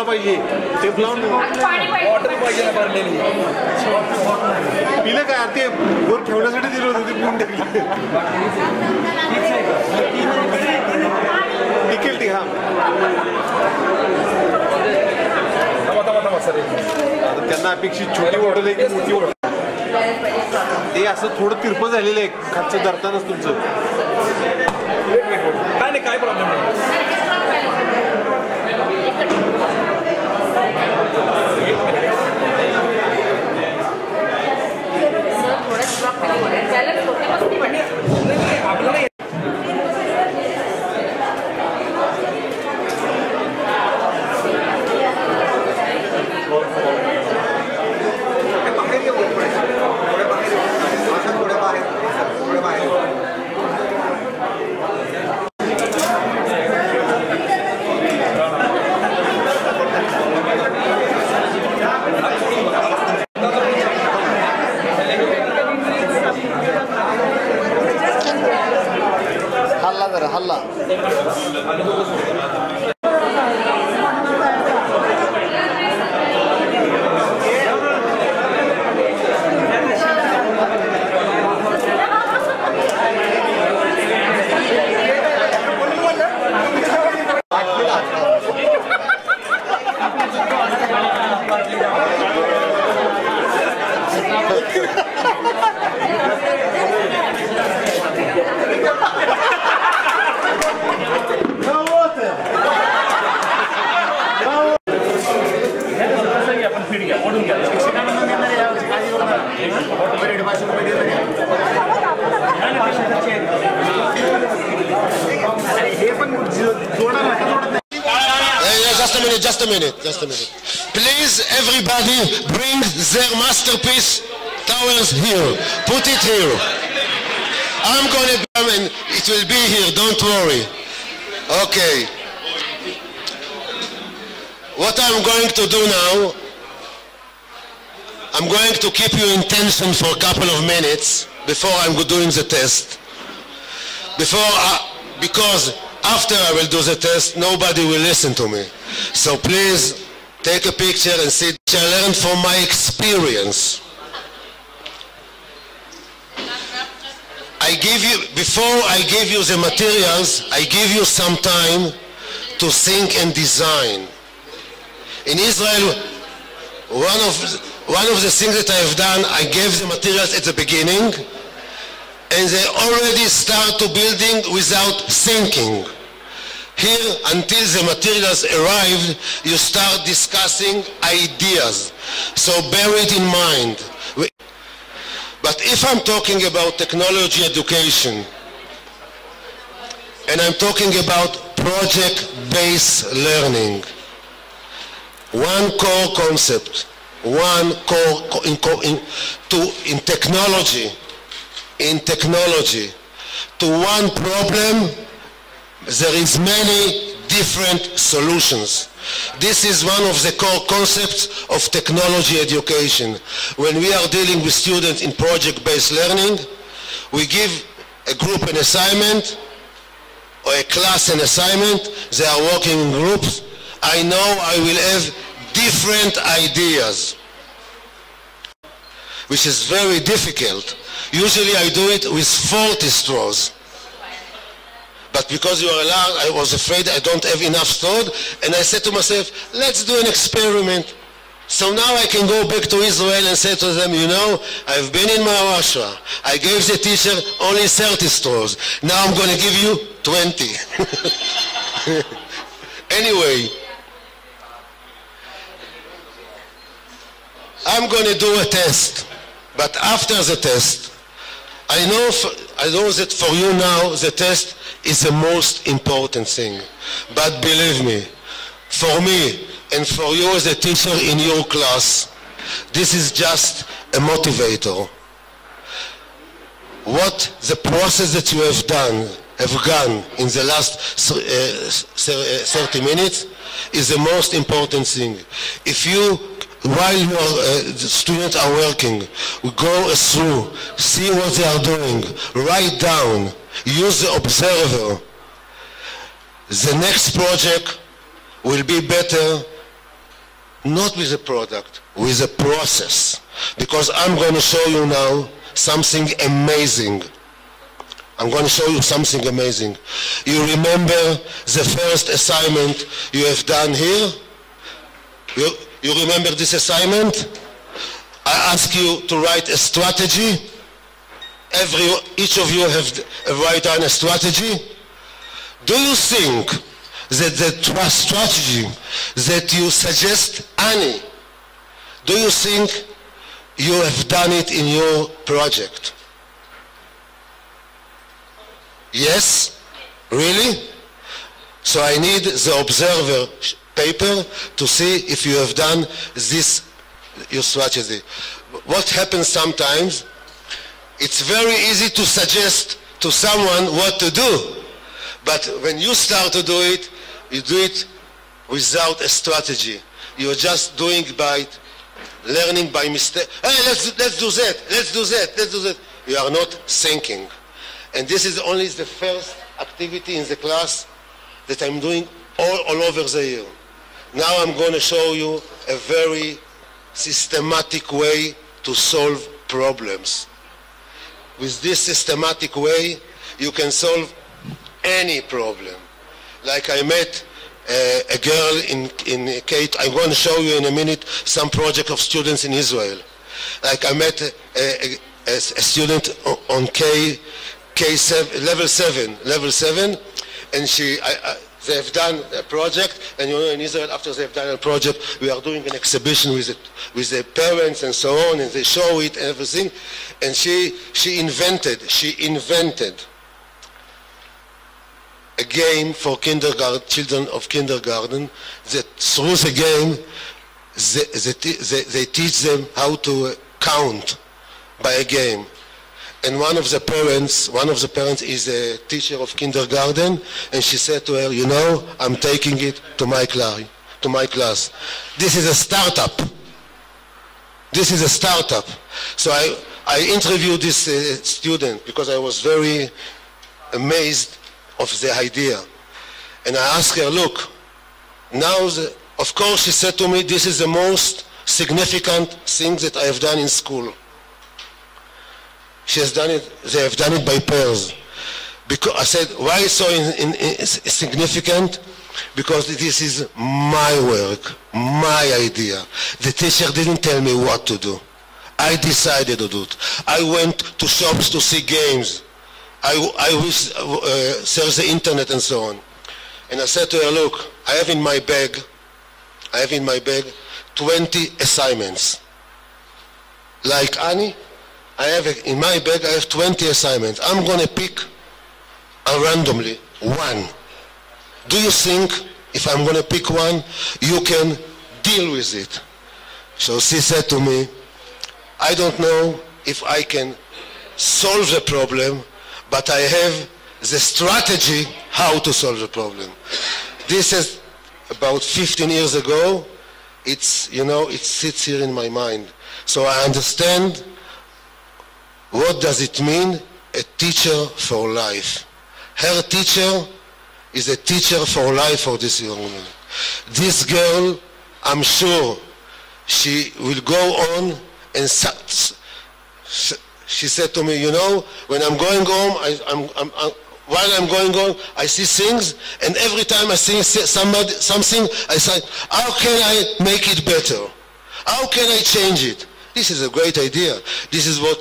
पाहिजे ते लावून पिलं काय ते वर ठेवण्यासाठी दिलं होतं ते पिऊन टाकलं टिकेल ती हा त्यांना अपेक्षित छोटी बॉटल आहे की मोठी बॉटल ते असं थोडं तिरपं झालेलं आहे खालचं धरतानाच तुमचं काय नाही काय प्रॉब्लेम नाही Just a minute. Please, everybody, bring their masterpiece towels here. Put it here. I'm going to come and it will be here, don't worry. Okay. What I'm going to do now, I'm going to keep you in tension for a couple of minutes before I'm doing the test. Because after I will do the test, nobody will listen to me. So please take a picture and see. I learned from my experience. Before I give you the materials, I give you some time to think and design. In Israel, one of the things that I have done, I gave the materials at the beginning, and they already start to building without thinking. Here, until the materials arrived, you start discussing ideas. So bear it in mind. But if I'm talking about technology education, and I'm talking about project-based learning, one core concept, in technology, to one problem, there is many different solutions. This is one of the core concepts of technology education. When we are dealing with students in project-based learning, we give a group an assignment, or a class an assignment, they are working in groups. I know I will have different ideas, which is very difficult. Usually I do it with 40 straws. But because you are allowed, I was afraid I don't have enough straws, and I said to myself, let's do an experiment. So now I can go back to Israel and say to them, you know, I've been in Maharashtra. I gave the teacher only 30 straws. Now I'm going to give you 20. Anyway, I'm going to do a test. But after the test, I know that for you now, the test is the most important thing. But believe me, for me and for you as a teacher in your class, this is just a motivator. What the process that you have gone in the last 30 minutes is the most important thing. If you, while the students are working, go through, see what they are doing, write down, use the observer, the next project will be better not with a product, with a process. Because I'm going to show you now something amazing. I'm going to show you something amazing. You remember the first assignment you have done here? You remember this assignment? I ask you to write a strategy. Each of you have write down a strategy. Do you think that the strategy that you suggest, Annie, do you think you have done it in your project? Yes? Really? So I need the observer paper to see if you have done this, your strategy. What happens sometimes, it's very easy to suggest to someone what to do. But when you start to do it, you do it without a strategy. You're just doing by learning by mistake. Hey, let's do that, let's do that, let's do that. You are not thinking. And this is only the first activity in the class that I'm doing all over the year. Now I'm going to show you a very systematic way to solve problems. With this systematic way, you can solve any problem. Like I met a girl in Kate. I'm going to show you in a minute some project of students in Israel. Like I met a student on K7, level 7, and they have done a project, and you know, in Israel, after they have done a project, we are doing an exhibition with the parents and so on, and they show it and everything. And she invented a game for children of kindergarten, that through the game, they teach them how to count by a game. And one of the parents is a teacher of kindergarten, and she said to her, you know, I'm taking it to my class. This is a startup. This is a startup. So I interviewed this student because I was very amazed of the idea. And I asked her, look, now, of course, she said to me, this is the most significant thing that I have done in school. She has done it, they have done it by pairs. Because I said, why so significant? Because this is my work, my idea. The teacher didn't tell me what to do. I decided to do it. I went to shops to see games. I searched the internet and so on. And I said to her, look, I have in my bag 20 assignments. Like Annie, in my bag I have 20 assignments. I'm going to pick randomly one. Do you think if I'm going to pick one, you can deal with it? So she said to me, I don't know if I can solve the problem, but I have the strategy how to solve the problem. This is about 15 years ago. It's, you know, it sits here in my mind. So I understand what does it mean, a teacher for life. Her teacher is a teacher for life for this young woman. This girl, I'm sure, she will go on and she said to me, you know, when I'm going home, while I'm going home, I see things, and every time I see something, I say, how can I make it better? How can I change it? This is a great idea. This is what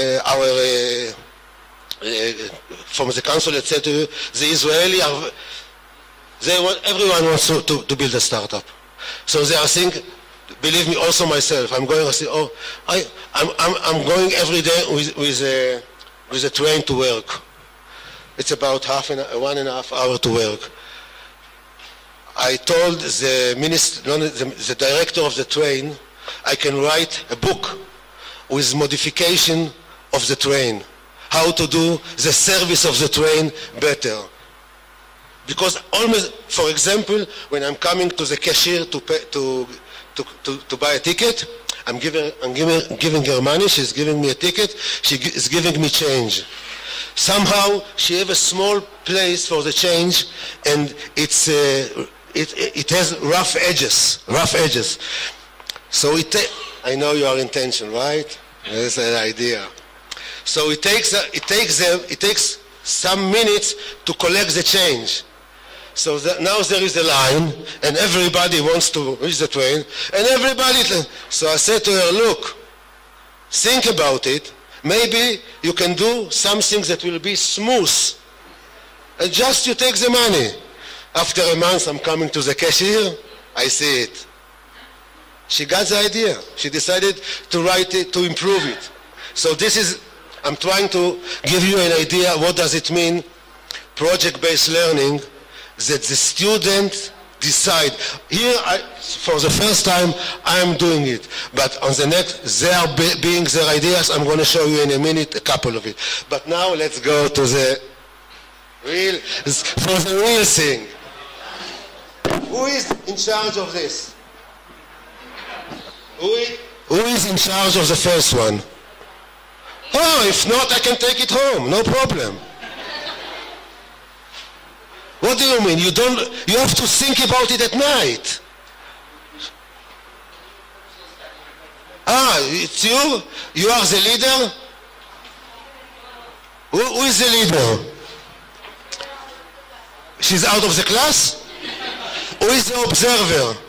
from the consulate said to you, the Israeli everyone wants to build a startup. So they are thinking, believe me, also myself, I'm going to say, oh, I'm going every day with a train to work. It's about 1.5 hours to work. I told the director of the train, I can write a book with modification of the train, how to do the service of the train better. Because almost, for example, when I'm coming to the cashier to buy a ticket, I'm giving her money, she's giving me a ticket, she is giving me change. Somehow she have a small place for the change, and it's it has rough edges. So I know you are in tension, right? That's an idea. So it takes some minutes to collect the change. So now there is a line, and everybody wants to reach the train, and everybody. So I said to her, look, think about it. Maybe you can do something that will be smooth. And just you take the money. After a month, I'm coming to the cashier. I see it. She got the idea. She decided to write it, to improve it. So I'm trying to give you an idea, what does it mean, project-based learning, that the student decide. Here, for the first time, I'm doing it. But on the next, they are being their ideas. I'm going to show you in a minute a couple of it. But now let's go to the real thing. Who is in charge of this? Who is in charge of the first one? Oh, if not, I can take it home. No problem. What do you mean? You have to think about it at night. Ah, it's you? You are the leader? Who is the leader? She's out of the class? Who is the observer?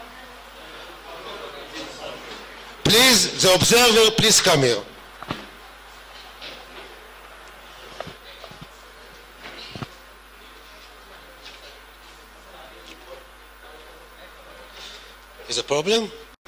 Please, the observer, please come here. Is a problem?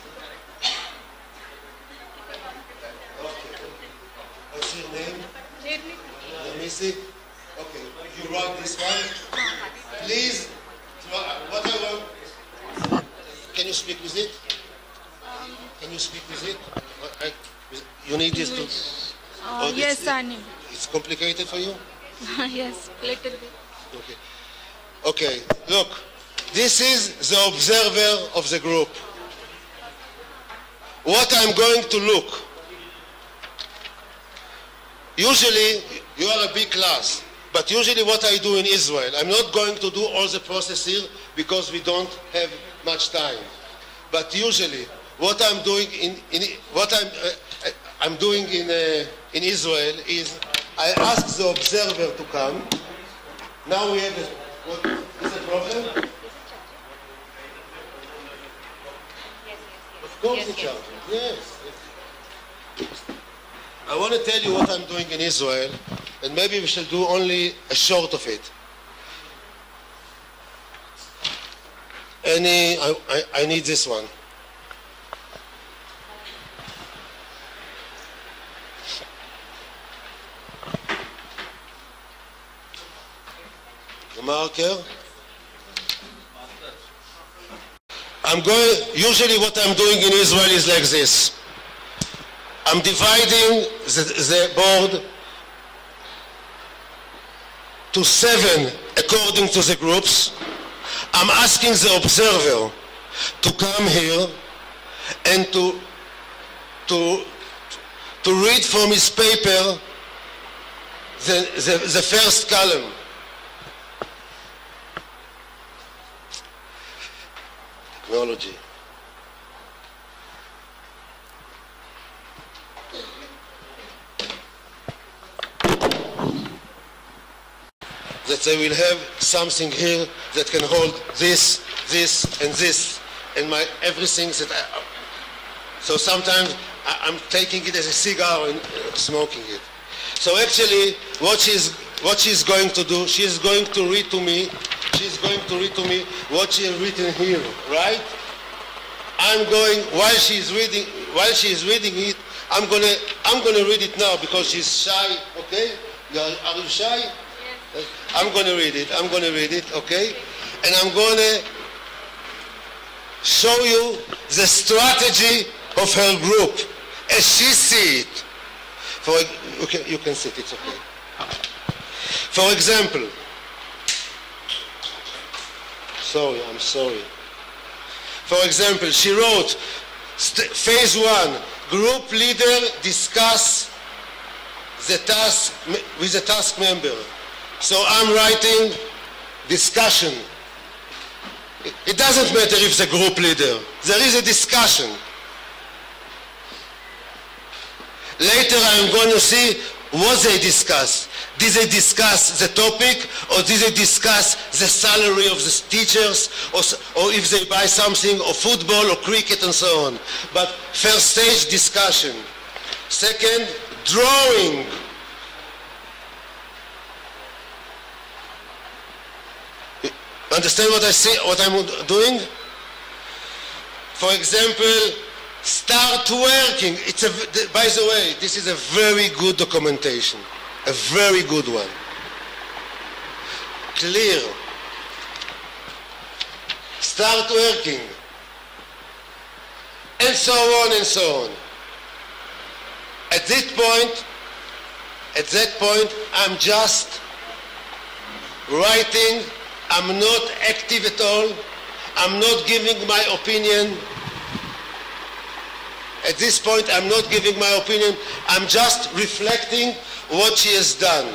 What's your name? Missy? Okay, you write this one. Please, what I want. Can you speak with it? Can you speak with it? You need this to. Yes, I need. It's complicated for you? Yes, little bit. Okay. Okay, look. This is the observer of the group. What I'm going to look. Usually, you are a big class, but usually what I do in Israel, I'm not going to do all the process here because we don't have much time. But usually, what I'm doing in Israel is I ask the observer to come. Now we have what is the problem? Of course it's charging. Yes. I want to tell you what I'm doing in Israel, and maybe we shall do only a short of it. I need this one. The marker. Usually what I'm doing in Israel is like this. I'm dividing the board to 7 according to the groups. I'm asking the observer to come here and to read from his paper the first column. Technology. That they will have something here that can hold this, and this, and everything that so sometimes I'm taking it as a cigar and smoking it. So actually, what she's going to do, she's going to read to me what she has written here, right? I'm going, while she's reading it, I'm gonna read it now because she's shy, okay? Are you shy? Yes. I'm gonna read it, okay? And I'm gonna show you the strategy of her group as she sees it. You can sit, it's okay. For example, I'm sorry. For example, she wrote, phase 1, group leader discuss the task with the task member. So I'm writing discussion. It doesn't matter if the group leader. There is a discussion. Later I'm going to see what they discuss. Did they discuss the topic, or did they discuss the salary of the teachers, or if they buy something, or football, or cricket, and so on. But first stage, discussion. Second, drawing. Understand what I say, what I'm doing? For example, start working. It's a, by the way, this is a very good documentation, a very good one. Clear. Start working. And so on and so on. At that point, I'm just writing. I'm not active at all. I'm not giving my opinion. At this point, I'm not giving my opinion. I'm just reflecting what she has done.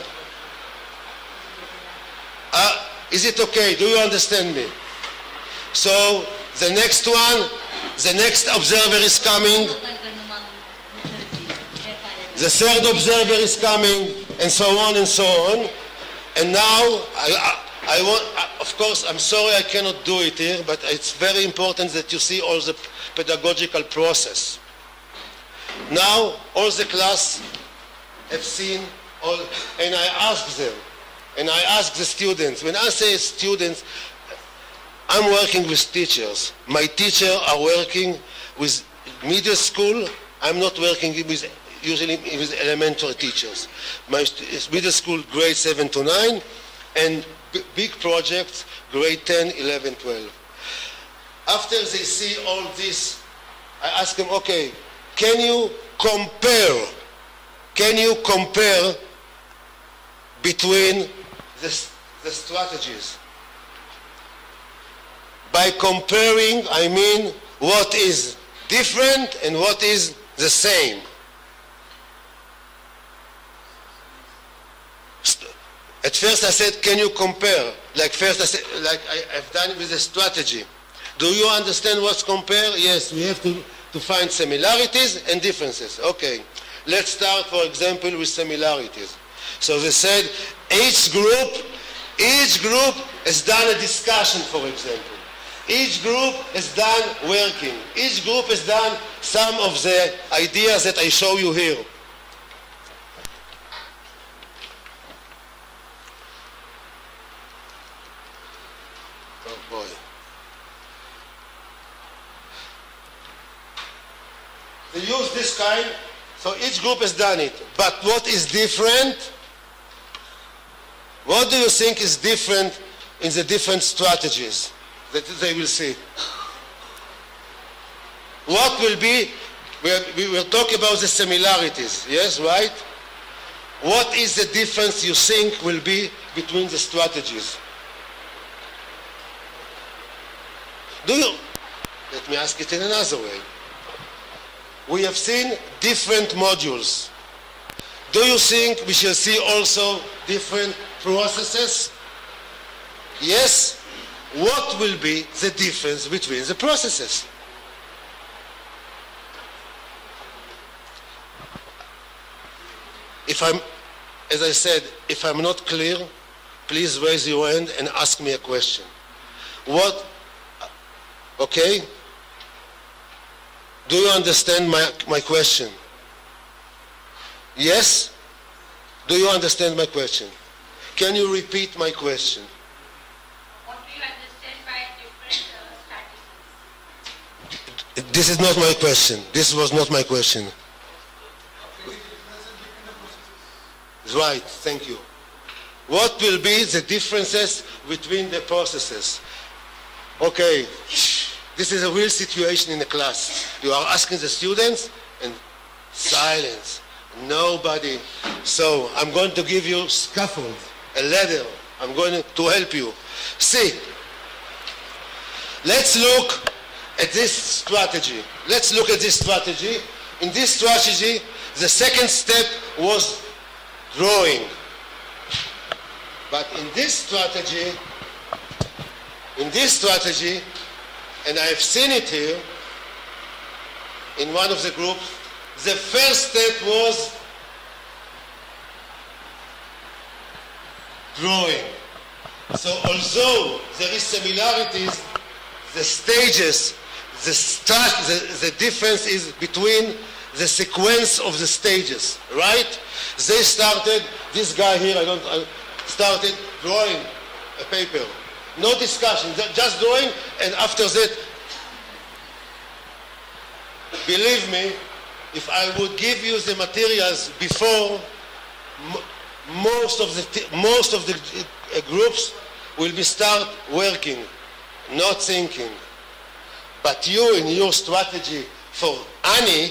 Is it okay? Do you understand me? So, the next one, the next observer is coming. The third observer is coming, and so on and so on. And now, I want, of course, I'm sorry I cannot do it here, but it's very important that you see all the pedagogical process. Now, all the class have seen all, and I ask them, and I ask the students. When I say students, I'm working with teachers. My teachers are working with middle school. I'm not working with, usually with elementary teachers. My middle school, grade 7 to 9, and big projects, grade 10, 11, 12. After they see all this, I ask them, okay, can you compare between the strategies? By comparing, I mean what is different and what is the same. At first I said, can you compare? Like first I said, like I've done with the strategy. Do you understand what's compare? Yes, we have to find similarities and differences. Okay, let's start, for example, with similarities. So they said each group has done a discussion, for example. Each group has done working. Each group has done some of the ideas that I show you here. Oh boy. They use this kind, so each group has done it. But what is different? What do you think is different in the different strategies that they will see? What will be, we will talk about the similarities, yes, right? What is the difference you think will be between the strategies? Let me ask it in another way. We have seen different modules. Do you think we shall see also different processes? Yes. What will be the difference between the processes? As I said, if I'm not clear, please raise your hand and ask me a question. Okay? Do you understand my question? Yes? Do you understand my question? Can you repeat my question? What do you understand by different strategies? This is not my question. This was not my question. Right, thank you. What will be the differences between the processes? Okay, this is a real situation in the class. You are asking the students and silence. Nobody. So I'm going to give you scaffold, a ladder. I'm going to help you. See, let's look at this strategy. Let's look at this strategy. In this strategy, the second step was drawing. But in this strategy, In this strategy, and I've seen it here, in one of the groups, the first step was drawing. So although there is similarities, the stages, the difference is between the sequence of the stages, right? They started, this guy here, I started drawing a paper. No discussion, just drawing, and after that, believe me, if I would give you the materials before, most of the groups will be start working, not thinking. But you in your strategy for Annie,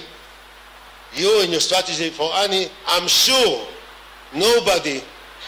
I'm sure nobody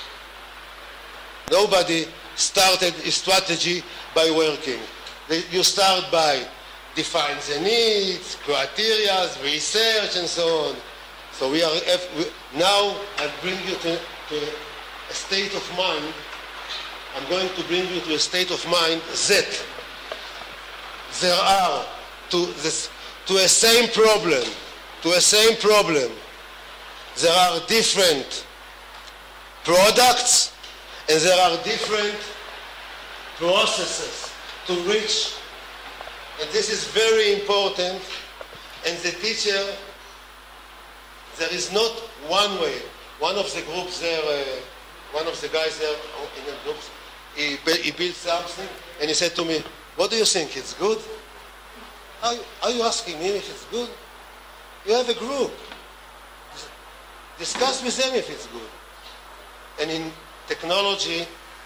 started a strategy by working. You start by define the needs, criteria, research, and so on. So now I bring you to a state of mind. I'm going to bring you to a state of mind that there are to a same problem, there are different products and there are different processes to reach. And this is very important. And the teacher, there is not one way. One of the groups there, one of the guys there in the groups, he built something and he said to me, "What do you think? It's good?" Are you asking me if it's good? You have a group. Discuss with them if it's good. And in technology,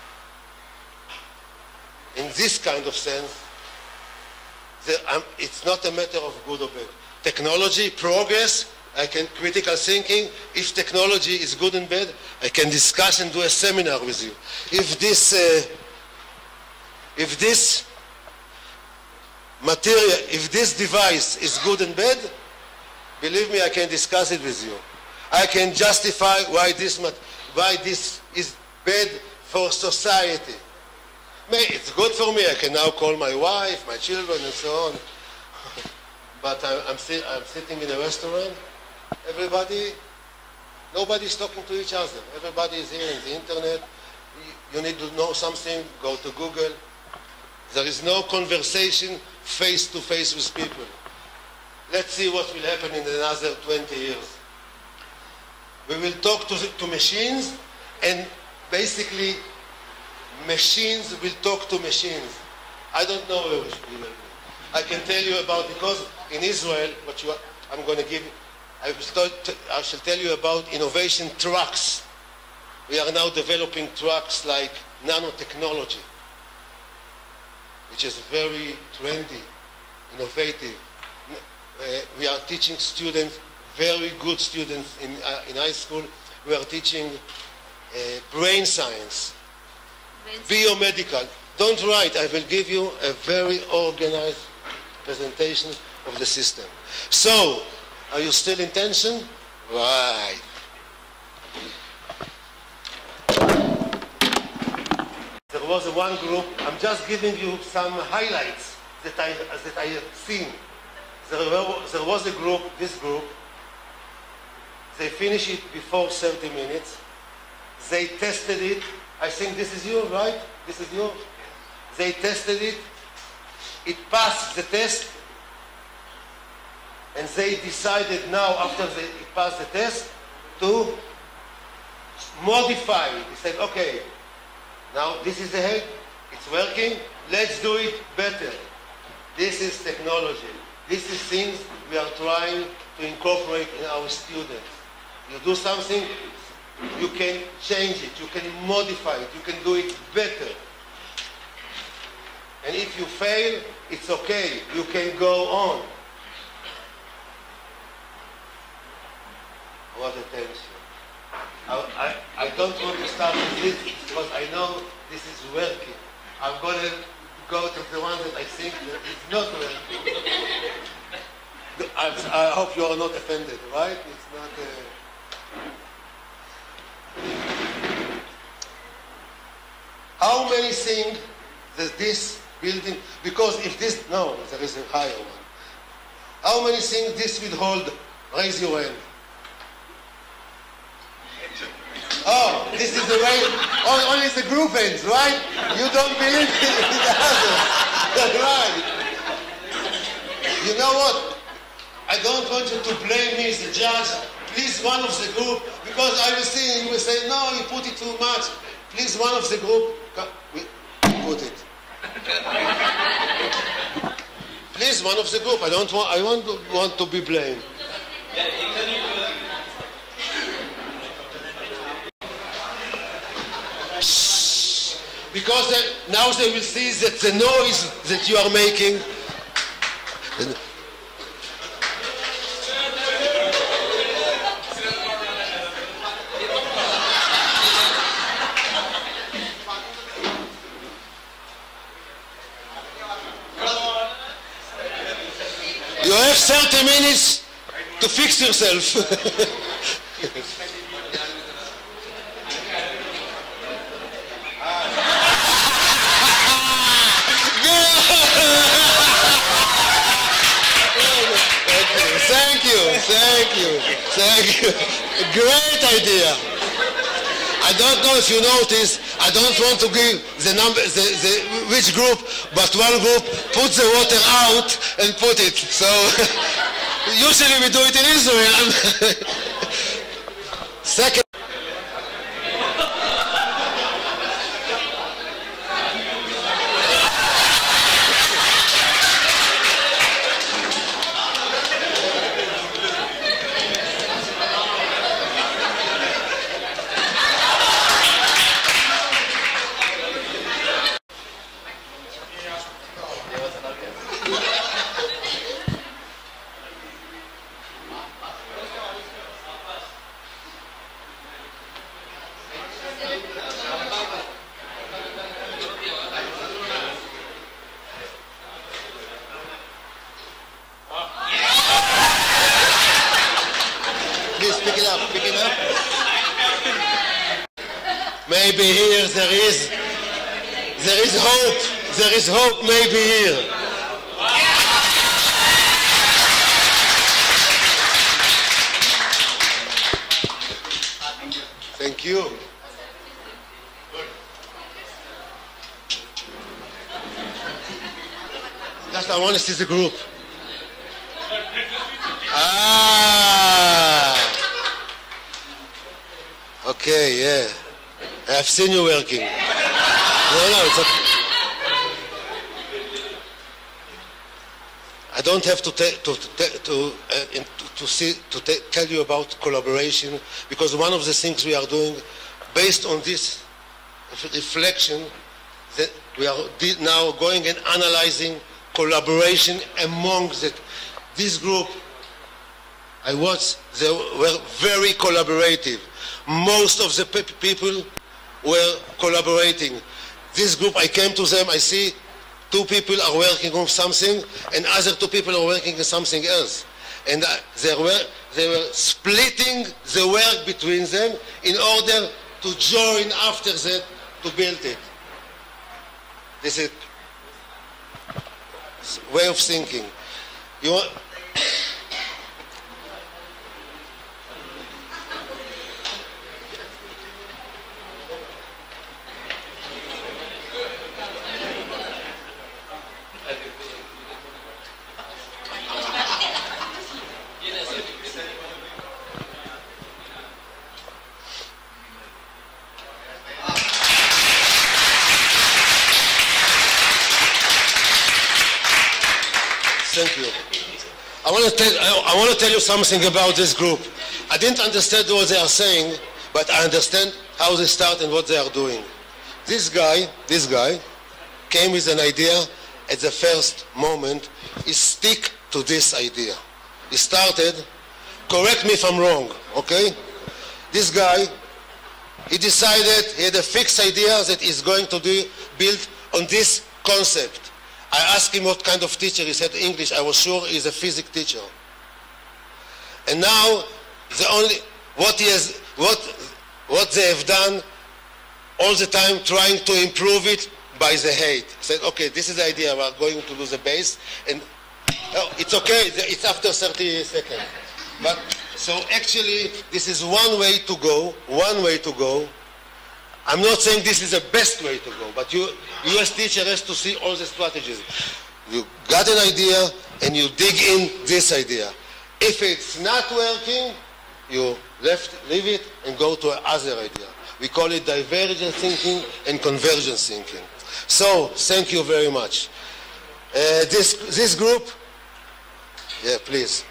in this kind of sense, it's not a matter of good or bad. Technology, progress, critical thinking. If technology is good and bad, I can discuss and do a seminar with you. If this material, if this device is good and bad, believe me, I can discuss it with you. I can justify why this is bad for society. It's good for me. I can now call my wife, my children, and so on. But I'm sitting in a restaurant. Nobody's talking to each other. Everybody is here in the internet. You need to know something, go to Google. There is no conversation face-to-face with people. Let's see what will happen in another 20 years. We will talk to machines, and basically machines will talk to machines. I don't know where we will be. I can tell you about, because in Israel, I shall tell you about innovation trucks. We are now developing trucks like nanotechnology, which is very trendy, innovative. We are teaching students, very good students in high school. We are teaching brain science, biomedical. Don't write, I will give you a very organized presentation of the system. So, are you still in tension? Right. There was one group, I'm just giving you some highlights that I have seen. There was a group, this group, they finished it before 30 minutes. They tested it. I think this is you, right? This is you. They tested it. It passed the test. And they decided now, after it passed the test, to modify it. They said, okay, now this is the head. It's working. Let's do it better. This is technology. This is things we are trying to incorporate in our students. You do something, you can change it, you can modify it, you can do it better. And if you fail, it's okay, you can go on. What a tension. I don't want to start with this because I know this is working. I'm going to go to the one that I think that is not working. I hope you are not offended, right? It's not... How many think this building, because if this, no, there is a higher one. How many think this will hold? Raise your hand. Oh, this is the way, only the group ends, right? You don't believe in the others. That's right. You know what? I don't want you to blame me as a judge. Please, one of the group, because I was saying, you will say, no, you put it too much. Please, one of the group, put it. Please, one of the group. I want to be blamed. Shh. Because now they will see that the noise that you are making. You have 30 minutes to fix yourself. Thank you. Great idea. I don't know if you noticed, I don't want to give the number, which group, but one group put the water out and put it. So usually we do it in Israel. Second. Maybe here there is hope. There is hope maybe here. Thank you. Just I want to see the group. Okay, yeah. I've seen you working. No, it's okay. I don't have to tell you about collaboration, because one of the things we are doing, based on this reflection, that we are now going and analyzing collaboration among this group. I watched, they were very collaborative. Most of the people were collaborating. This group, I came to them, I see 2 people are working on something and other 2 people are working on something else. And they were splitting the work between them in order to join after that to build it. This is way of thinking. Thank you. I want to tell you something about this group. I didn't understand what they are saying, but I understand how they start and what they are doing. This guy came with an idea at the first moment. He stick to this idea. He started, correct me if I'm wrong, okay? This guy, he decided, he had a fixed idea that he's going to build on this concept. I asked him what kind of teacher. He said English. I was sure he's a physics teacher. And now, what they have done all the time, trying to improve it by the height. Said, okay, this is the idea. We are going to do the base, and it's okay. It's after 30 seconds. But so actually, this is one way to go. One way to go. I'm not saying this is the best way to go, but you as teacher has to see all the strategies. You got an idea and you dig in this idea. If it's not working, you leave it and go to another idea. We call it divergent thinking and convergence thinking. So thank you very much. This group, yeah, please.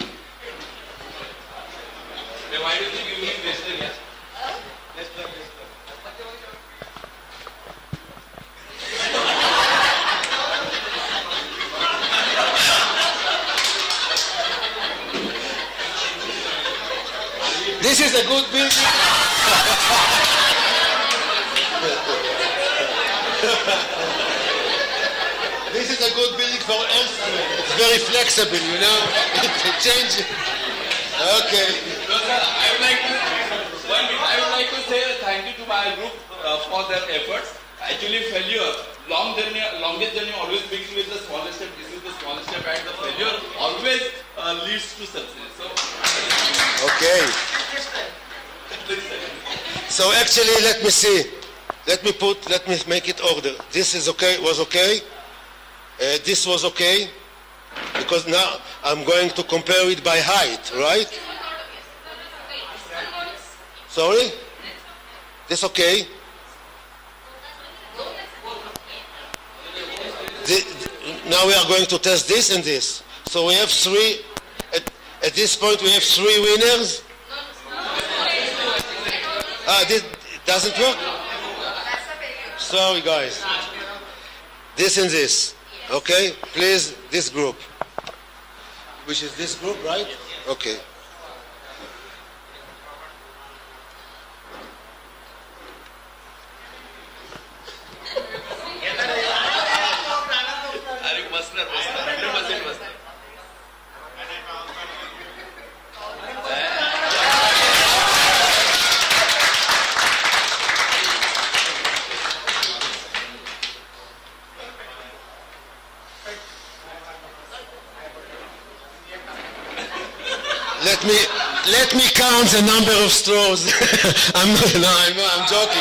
Why don't you give me Western, yeah? Let's play Western. This is a good building. This is a good building for elsewhere. It's very flexible, you know. It changes. Okay. I would like to say thank you to my group for their efforts. Actually, longest journey always begins with the smallest step. This is the smallest step, and the failure always leads to success. So, okay. So actually, let me see. Let me make it order. This is okay. Was okay. This was okay. Because now I'm going to compare it by height, right? Sorry? This okay? Now we are going to test this and this. So we have three, at this point we have three winners. This doesn't work? Sorry guys. This and this. Okay? Please, this group. Which is this group, right? Okay. Let me count the number of straws. I'm joking.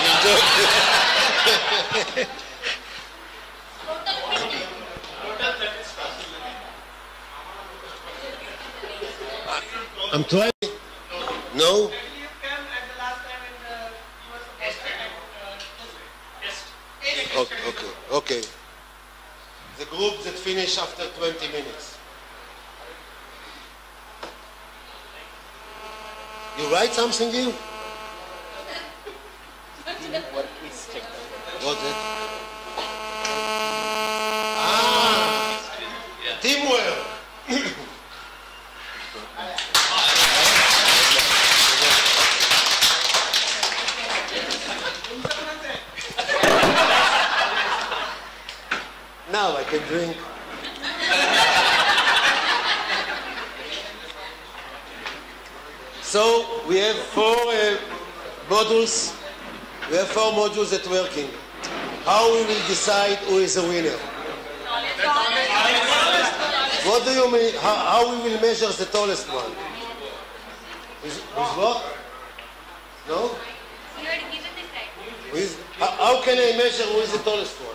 I'm trying. No? Okay. The group that finish after 20 minutes. You write something here? What's that? Teamwork. Now I can drink. So we have four modules. We have four modules that are working. How we will decide who is the winner? What do you mean? How we will measure the tallest one? With what? No? How can I measure who is the tallest one?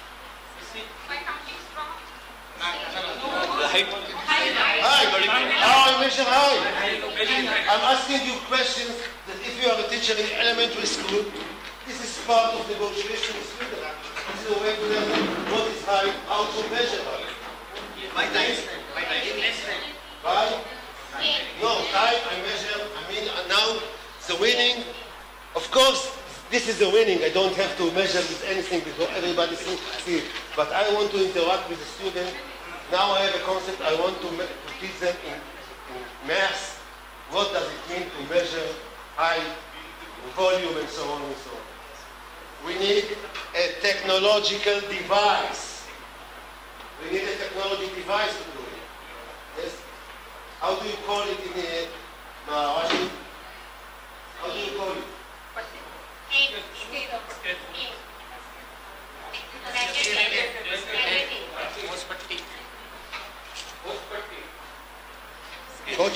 Height. How I measure height? I'm asking you questions that if you are a teacher in elementary school, this is part of negotiation with students. This is a way to learn what is height, how to measure height. By time. By? No, time I measure, now the winning, of course, this is the winning. I don't have to measure with anything because everybody sees it. But I want to interact with the student. Now I have a concept I want to teach them in math. What does it mean to measure height, volume, and so on and so on. We need a technological device. We need a technology device to do it. Yes? How do you call it in the Marathi? How do you call it?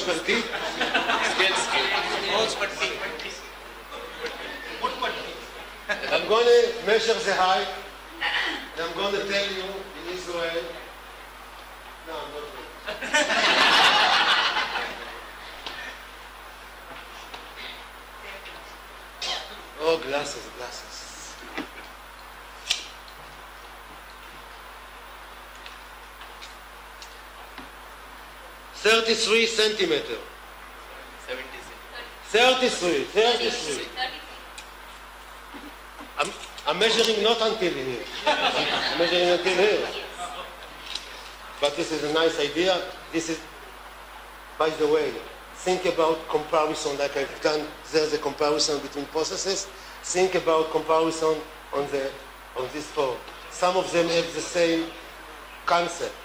Patti? I'm going to measure the height, and I'm going to tell you in Israel. No, I'm not going. Oh, glasses. 33 centimeter. 33. I'm measuring not until here. I'm measuring until here. But this is a nice idea. This is, by the way, think about comparison like I've done. There's a comparison between processes. Think about comparison on this four. Some of them have the same concept.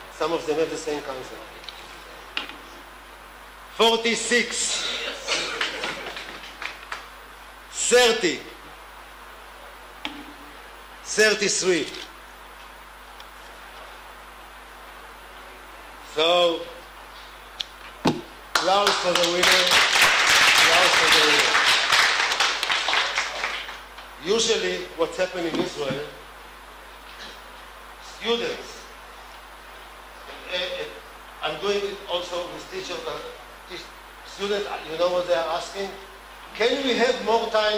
46, 30, 33. So, applause for the winner. Usually, what's happening in Israel, students, I'm doing it also with teachers, students, you know what they are asking? Can we have more time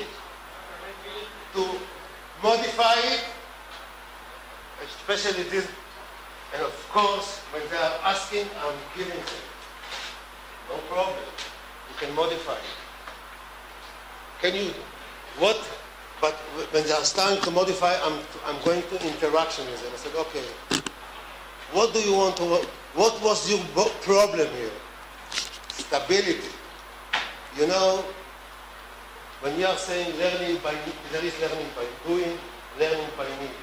to modify it? Especially this, and of course, when they are asking, I'm giving them. No problem. You can modify it. Can you, what? But when they are starting to modify, I'm going to interaction with them. I said, okay, what do you want to, what was your problem here? Stability. You know, when you are saying learning by, there is learning by doing, learning by need.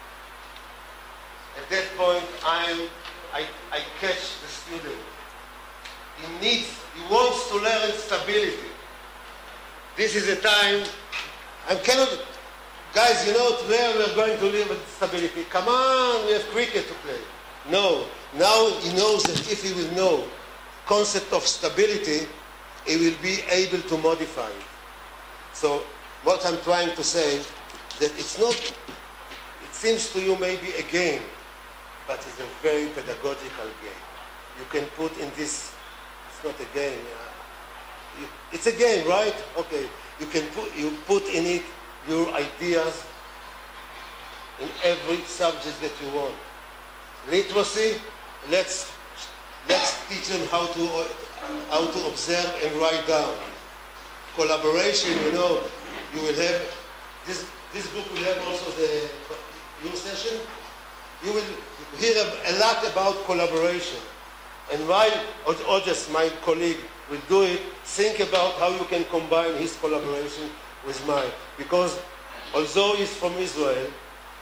At that point, I catch the student. He wants to learn stability. This is a time, I cannot, guys, you know, today we're going to live with stability. Come on, we have cricket to play. No, now he knows that if he will know concept of stability, he will be able to modify it. So what I'm trying to say, that it's not, it seems to you maybe a game, but it's a very pedagogical game. You can put in this, it's not a game, it's a game, right? Okay, you put in it your ideas in every subject that you want. Literacy, let's teach them how to observe and write down. Collaboration, you know, you will have this book will have also your session. You will hear a lot about collaboration. And while Ojas, my colleague, will do it, think about how you can combine his collaboration with mine. Because although he's from Israel,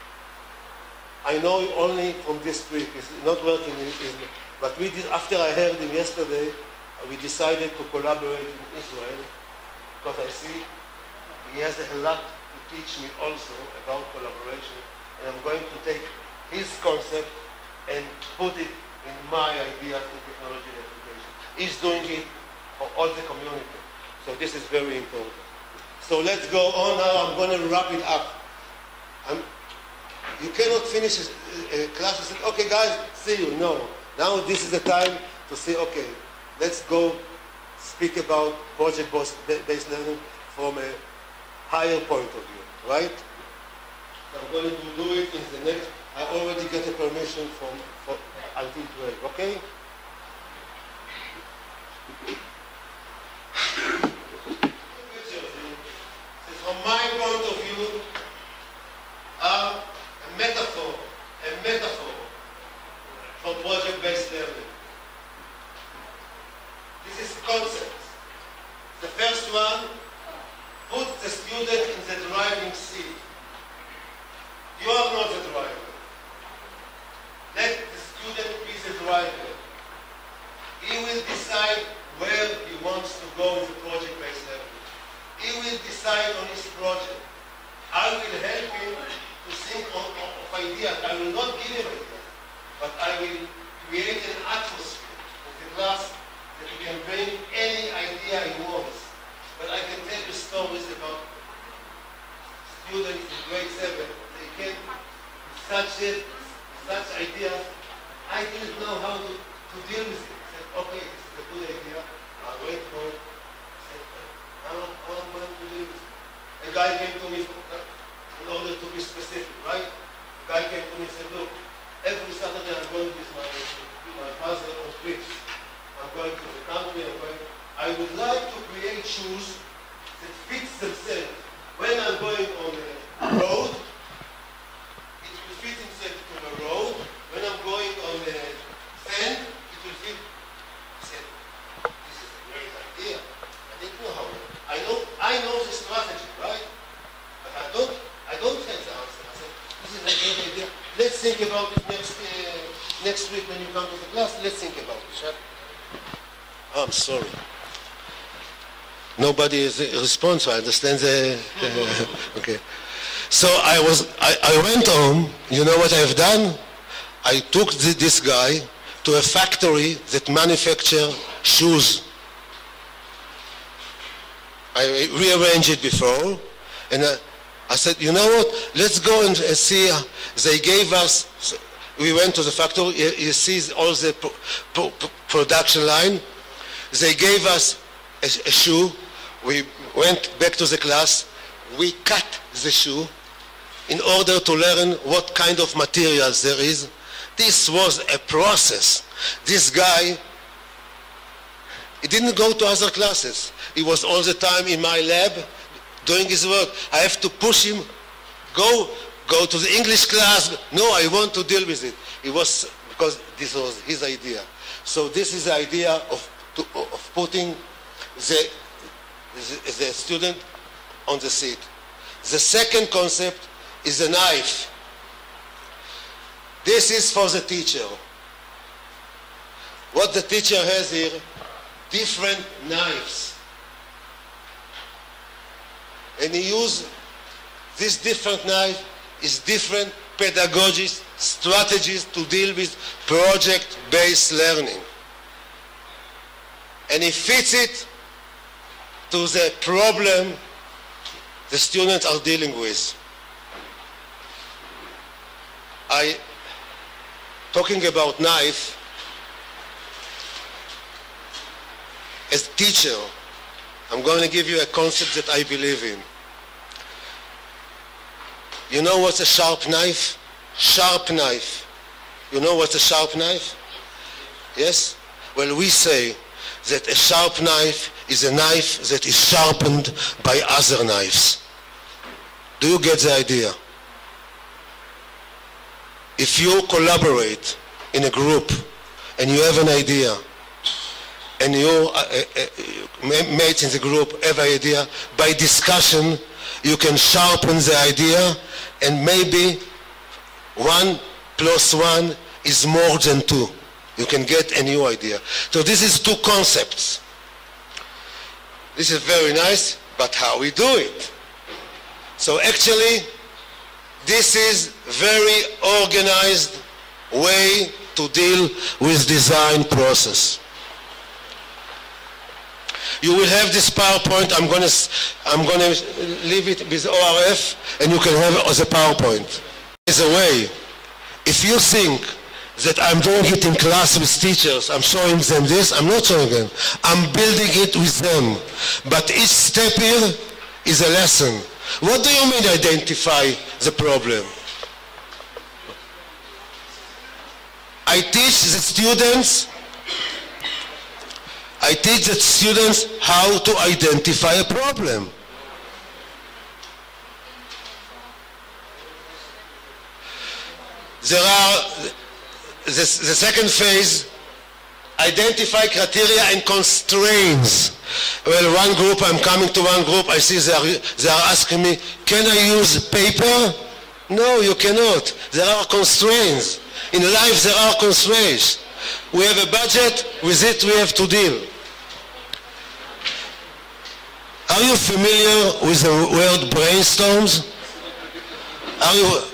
I know him only from this week. He's not working in Israel. But we did, after I heard him yesterday, we decided to collaborate in Israel because I see he has a lot to teach me also about collaboration. And I'm going to take his concept and put it in my ideas in technology education. He's doing it for all the community. So this is very important. So let's go on now. I'm going to wrap it up. You cannot finish a class and say, okay guys, see you. No. Now this is the time to say, okay, let's go speak about project-based learning from a higher point of view, right? I'm going to do it in the next, I already get a permission for until 12, okay? From my point of view, a metaphor for project-based learning. This is concepts. The first one, put the student in the driving seat. You are not the driver. Let the student be the driver. He will decide where he wants to go in the project-based learning. He will decide on his project. I will help him to think of ideas. I will not give him ideas, but I will create an atmosphere of the class that he can bring any idea he wants. But I can tell you stories about students in grade 7. They came with such ideas. I didn't know how to deal with it. I said, okay, this is a good idea. I'll wait for it. I said, how am I going to deal with it? A guy came to me, in order to be specific, right? A guy came to me and said, look, every Saturday I'm going with my father on trips. I'm going to the country, I would like to create shoes that fit themselves. When I'm going on a road, it will fit itself to the road. When I'm going on the sand, it will fit. I said, this is a great idea. I didn't know how. I know the strategy, right? But I don't have the answer. I said, this is a great idea. Let's think about it next week when you come to the class. Let's think about it. Sure. I'm sorry. Nobody is responds. I understand the. Okay. So I went home. You know what I've done? I took this guy to a factory that manufactures shoes. I rearranged it before, and I said, you know what? Let's go and see. They gave us. We went to the factory. You see all the production line. They gave us a shoe. We went back to the class. We cut the shoe in order to learn what kind of materials there is. This was a process. This guy, he didn't go to other classes. He was all the time in my lab doing his work. I have to push him, go to the English class. No, I want to deal with it. It was because this was his idea. So this is the idea of putting the student on the seat. The second concept is a knife. This is for the teacher. What the teacher has here, different knives. And he uses this different knife is different pedagogic strategies to deal with project-based learning. And he fits it to the problem the students are dealing with. Talking about knife, as a teacher, I'm going to give you a concept that I believe in. You know what's a sharp knife? Sharp knife. You know what's a sharp knife? Yes? Well, we say that a sharp knife is a knife that is sharpened by other knives. Do you get the idea? If you collaborate in a group and you have an idea and your mates in the group have an idea, by discussion you can sharpen the idea, and maybe 1 + 1 is more than 2. You can get a new idea. So this is two concepts. This is very nice, but how we do it? So actually, this is very organized way to deal with design process. You will have this PowerPoint. I'm going to leave it with ORF, and you can have the PowerPoint. By the way, if you think that I'm doing it in class with teachers, I'm showing them this, I'm not showing them. I'm building it with them. But each step here is a lesson. What do you mean identify the problem? I teach the students how to identify a problem. There are the second phase, identify criteria and constraints. Well, one group, I'm coming to one group, I see they are asking me, can I use paper? No, you cannot. There are constraints. In life there are constraints. We have a budget, with it we have to deal. Are you familiar with the word brainstorms? Are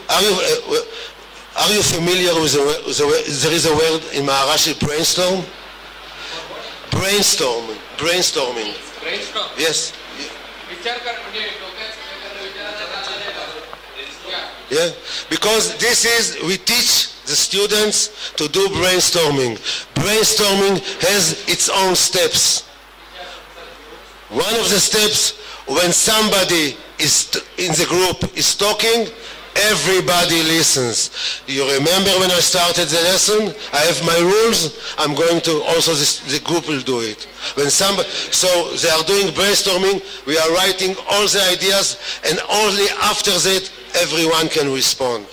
you familiar with there is a word in Maharashi, brainstorm? Brainstorming. Brainstorm. Yes. विचार कर म्हणजे डोक्यात Yeah, because this is, we teach the students to do brainstorming. Brainstorming has its own steps. One of the steps, when somebody is in the group is talking, everybody listens. You remember when I started the lesson? I have my rules. I'm going to also, the group will do it. When somebody, so they are doing brainstorming, we are writing all the ideas, and only after that everyone can respond.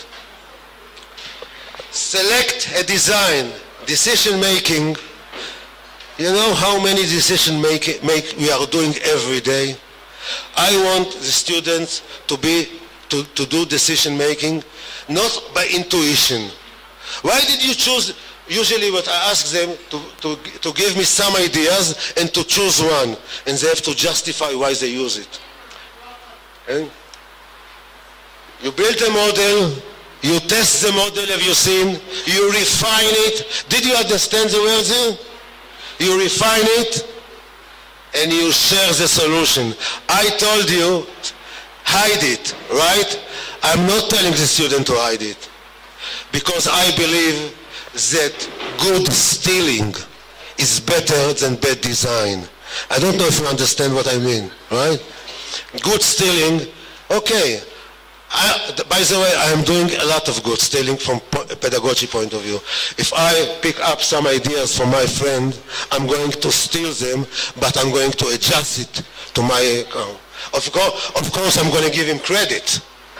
Select a design, decision making. You know how many decision make we are doing every day? I want the students to do decision making, not by intuition. Why did you choose? Usually what I ask them to give me some ideas and to choose one, and they have to justify why they use it. Okay? You build a model, you test the model, have you seen? You refine it. Did you understand the words here? You refine it and you share the solution. I told you, hide it, right? I'm not telling the student to hide it, because I believe that good stealing is better than bad design. I don't know if you understand what I mean, right? Good stealing, okay. By the way, I am doing a lot of good stealing from a pedagogy point of view. If I pick up some ideas from my friend, I'm going to steal them, but I'm going to adjust it to my account. Of course, I'm going to give him credit.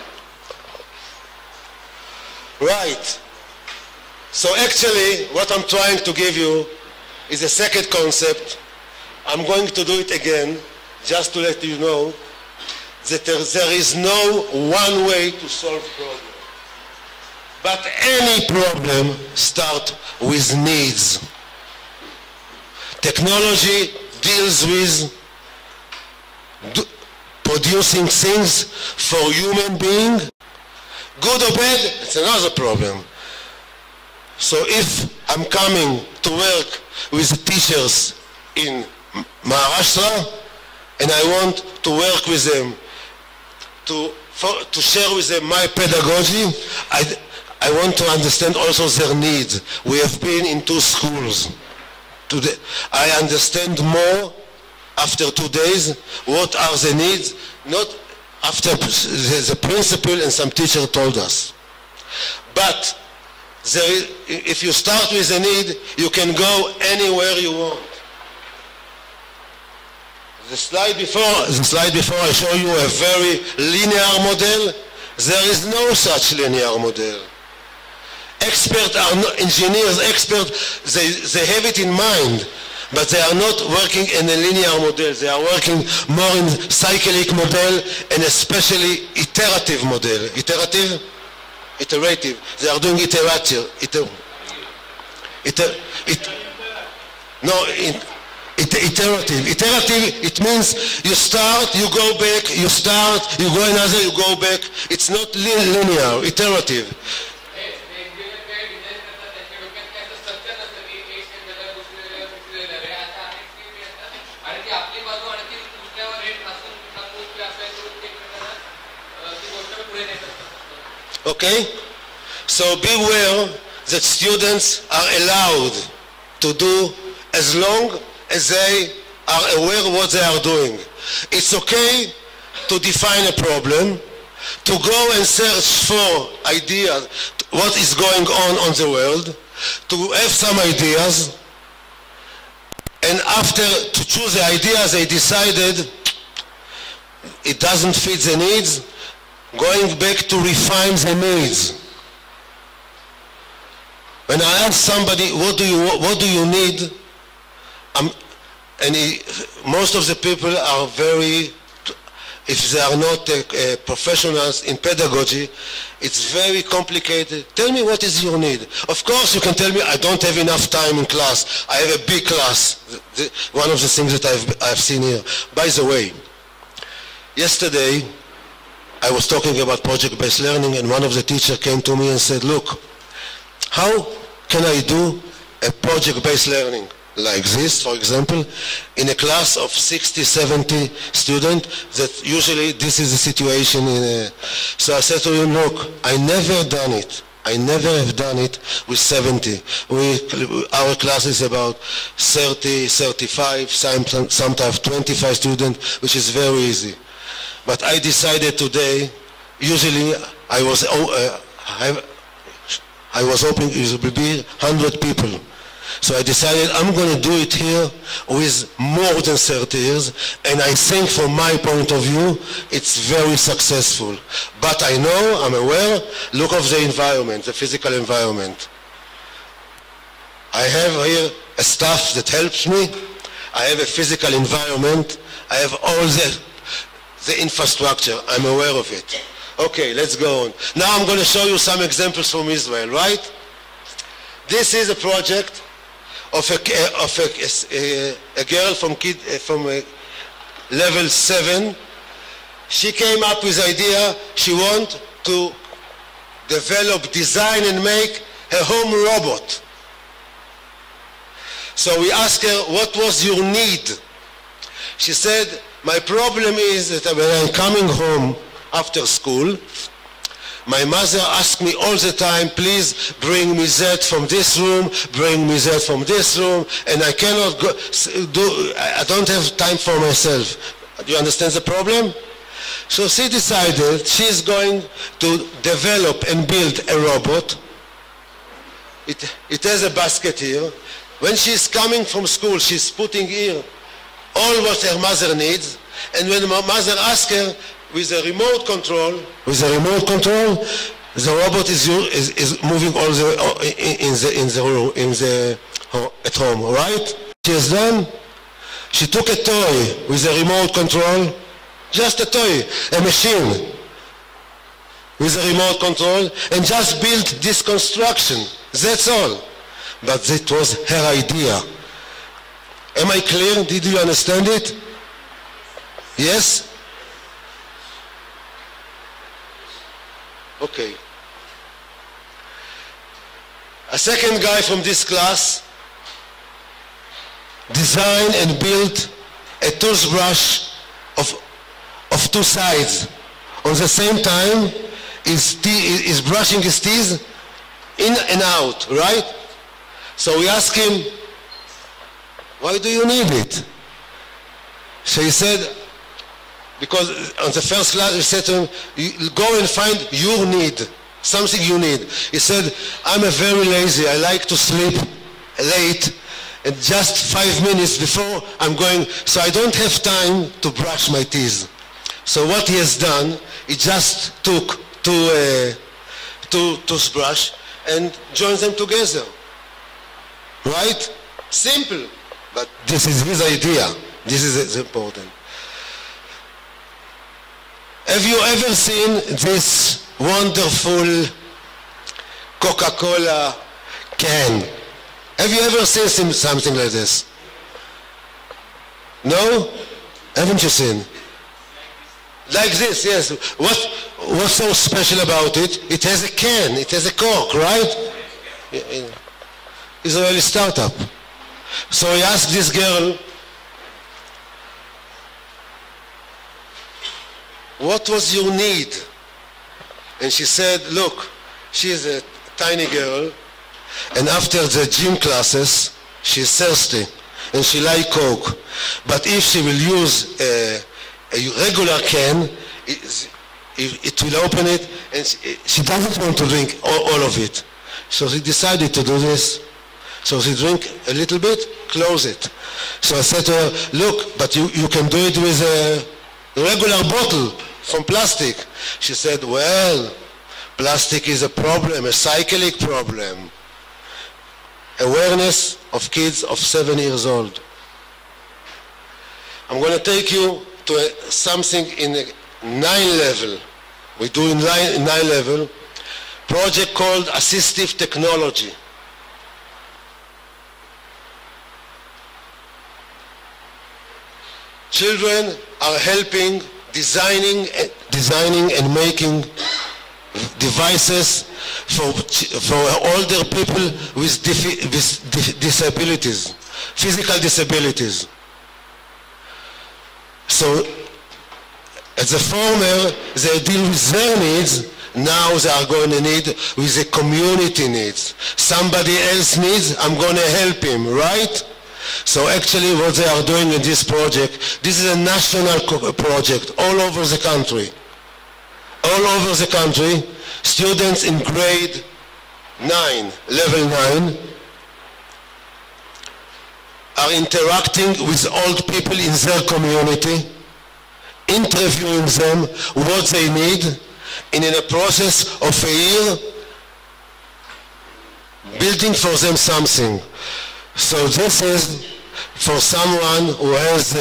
Right. So actually, what I'm trying to give you is a second concept. I'm going to do it again, just to let you know that there is no one way to solve problems. But any problem starts with needs. Technology deals with producing things for human beings. Good or bad, it's another problem. So if I'm coming to work with teachers in Maharashtra and I want to work with them, to share with them my pedagogy, I want to understand also their needs. We have been in 2 schools. Today, I understand more after 2 days what are the needs, not after the principal and some teacher told us. But if you start with a need, you can go anywhere you want. The slide before I show you a very linear model. There is no such linear model. Experts are not engineers, experts, they have it in mind, but they are not working in a linear model. They are working more in cyclic model and especially iterative model. Iterative. They are doing iterative. Iterative. Iterative, it means you start, you go back, you start, you go another, you go back. It's not linear, iterative. Okay? So beware that students are allowed to do as long as they are aware of what they are doing. It's okay to define a problem, to go and search for ideas, what is going on the world, to have some ideas, and after to choose the ideas they decided it doesn't fit the needs, going back to refine the needs. When I ask somebody, what do you need? Most of the people are very, if they are not professionals in pedagogy, it's very complicated. Tell me what is your need. Of course you can tell me I don't have enough time in class. I have a big class. One of the things that I've seen here. By the way, yesterday I was talking about project-based learning and one of the teachers came to me and said, look, how can I do a project-based learning? like this, for example, in a class of 60, 70 students, that usually this is the situation. So I said to him, look, I never done it. I never have done it with 70. Our class is about 30, 35, sometimes 25 students, which is very easy. But I decided today, usually I was hoping it would be 100 people. So I decided I'm going to do it here with more than 30 years, and I think from my point of view, it's very successful. But I know, I'm aware, look of the environment, the physical environment. I have here a staff that helps me. I have a physical environment. I have all the infrastructure. I'm aware of it. Okay, let's go on. Now I'm going to show you some examples from Israel, right? This is a project of a girl from level 7. She came up with the idea she wants to develop, design, and make a home robot. So we asked her, what was your need? She said, my problem is that when I'm coming home after school, my mother asks me all the time, please bring me that from this room, bring me that from this room, and I cannot go, I don't have time for myself. Do you understand the problem? So she decided she's going to develop and build a robot. It has a basket here. When she's coming from school, she's putting here all what her mother needs, and when my mother asks her, with a remote control, the robot is moving all at home, right? She has done. She took a toy with a remote control, just a toy, a machine with a remote control, and just built this construction. That's all. But that was her idea. Am I clear? Did you understand it? Yes? Okay. A second guy from this class designed and built a toothbrush of two sides. On the same time, is brushing his teeth in and out, right? So we asked him, why do you need it? So he said, because on the first class we said to him, you go and find your need, something you need. He said, I'm a very lazy, I like to sleep late, and just 5 minutes before I'm going, so I don't have time to brush my teeth. So what he has done, he just took two toothbrush and joined them together. Right? Simple. But this is his idea. This is important. Have you ever seen this wonderful Coca-Cola can? Have you ever seen something like this? No? Haven't you seen? Like this, yes. What's so special about it? It has a can, it has a cork, right? Israeli startup. So he asked this girl, what was your need? And she said, look, she's a tiny girl, and after the gym classes, she's thirsty, and she likes Coke. But if she will use a regular can, it will open it, and she doesn't want to drink all of it. So she decided to do this. So she drank a little bit, close it. So I said to her, look, but you can do it with a regular bottle from plastic. She said, well, plastic is a problem, a cyclic problem. Awareness of kids of 7 years old. I'm going to take you to something in a 9 level. We do in 9 level, project called Assistive Technology. Children are helping designing and making devices for older people with disabilities. physical disabilities. So as the former, they deal with their needs. Now they are going to need with the community needs. Somebody else needs, I'm going to help him, right? So actually what they are doing in this project, this is a national project all over the country. All over the country, students in grade 9, level 9, are interacting with old people in their community, interviewing them what they need, and in a process of a year, building for them something. So this is for someone who has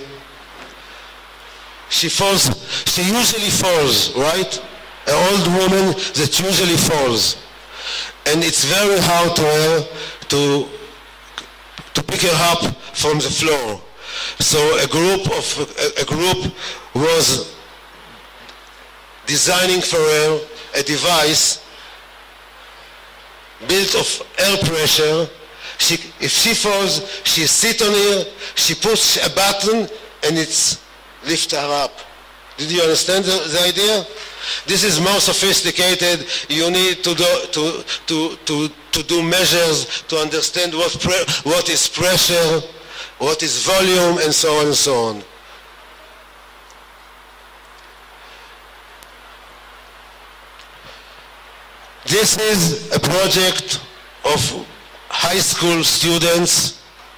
she usually falls, right? An old woman that usually falls. And it's very hard to her to pick her up from the floor. So a group was designing for her a device built of air pressure. If she falls, she sits on it, she pushes a button, and it's lift her up. Did you understand the idea? This is more sophisticated. You need to do measures to understand what is pressure, what is volume, and so on and so on. This is a project of high school students.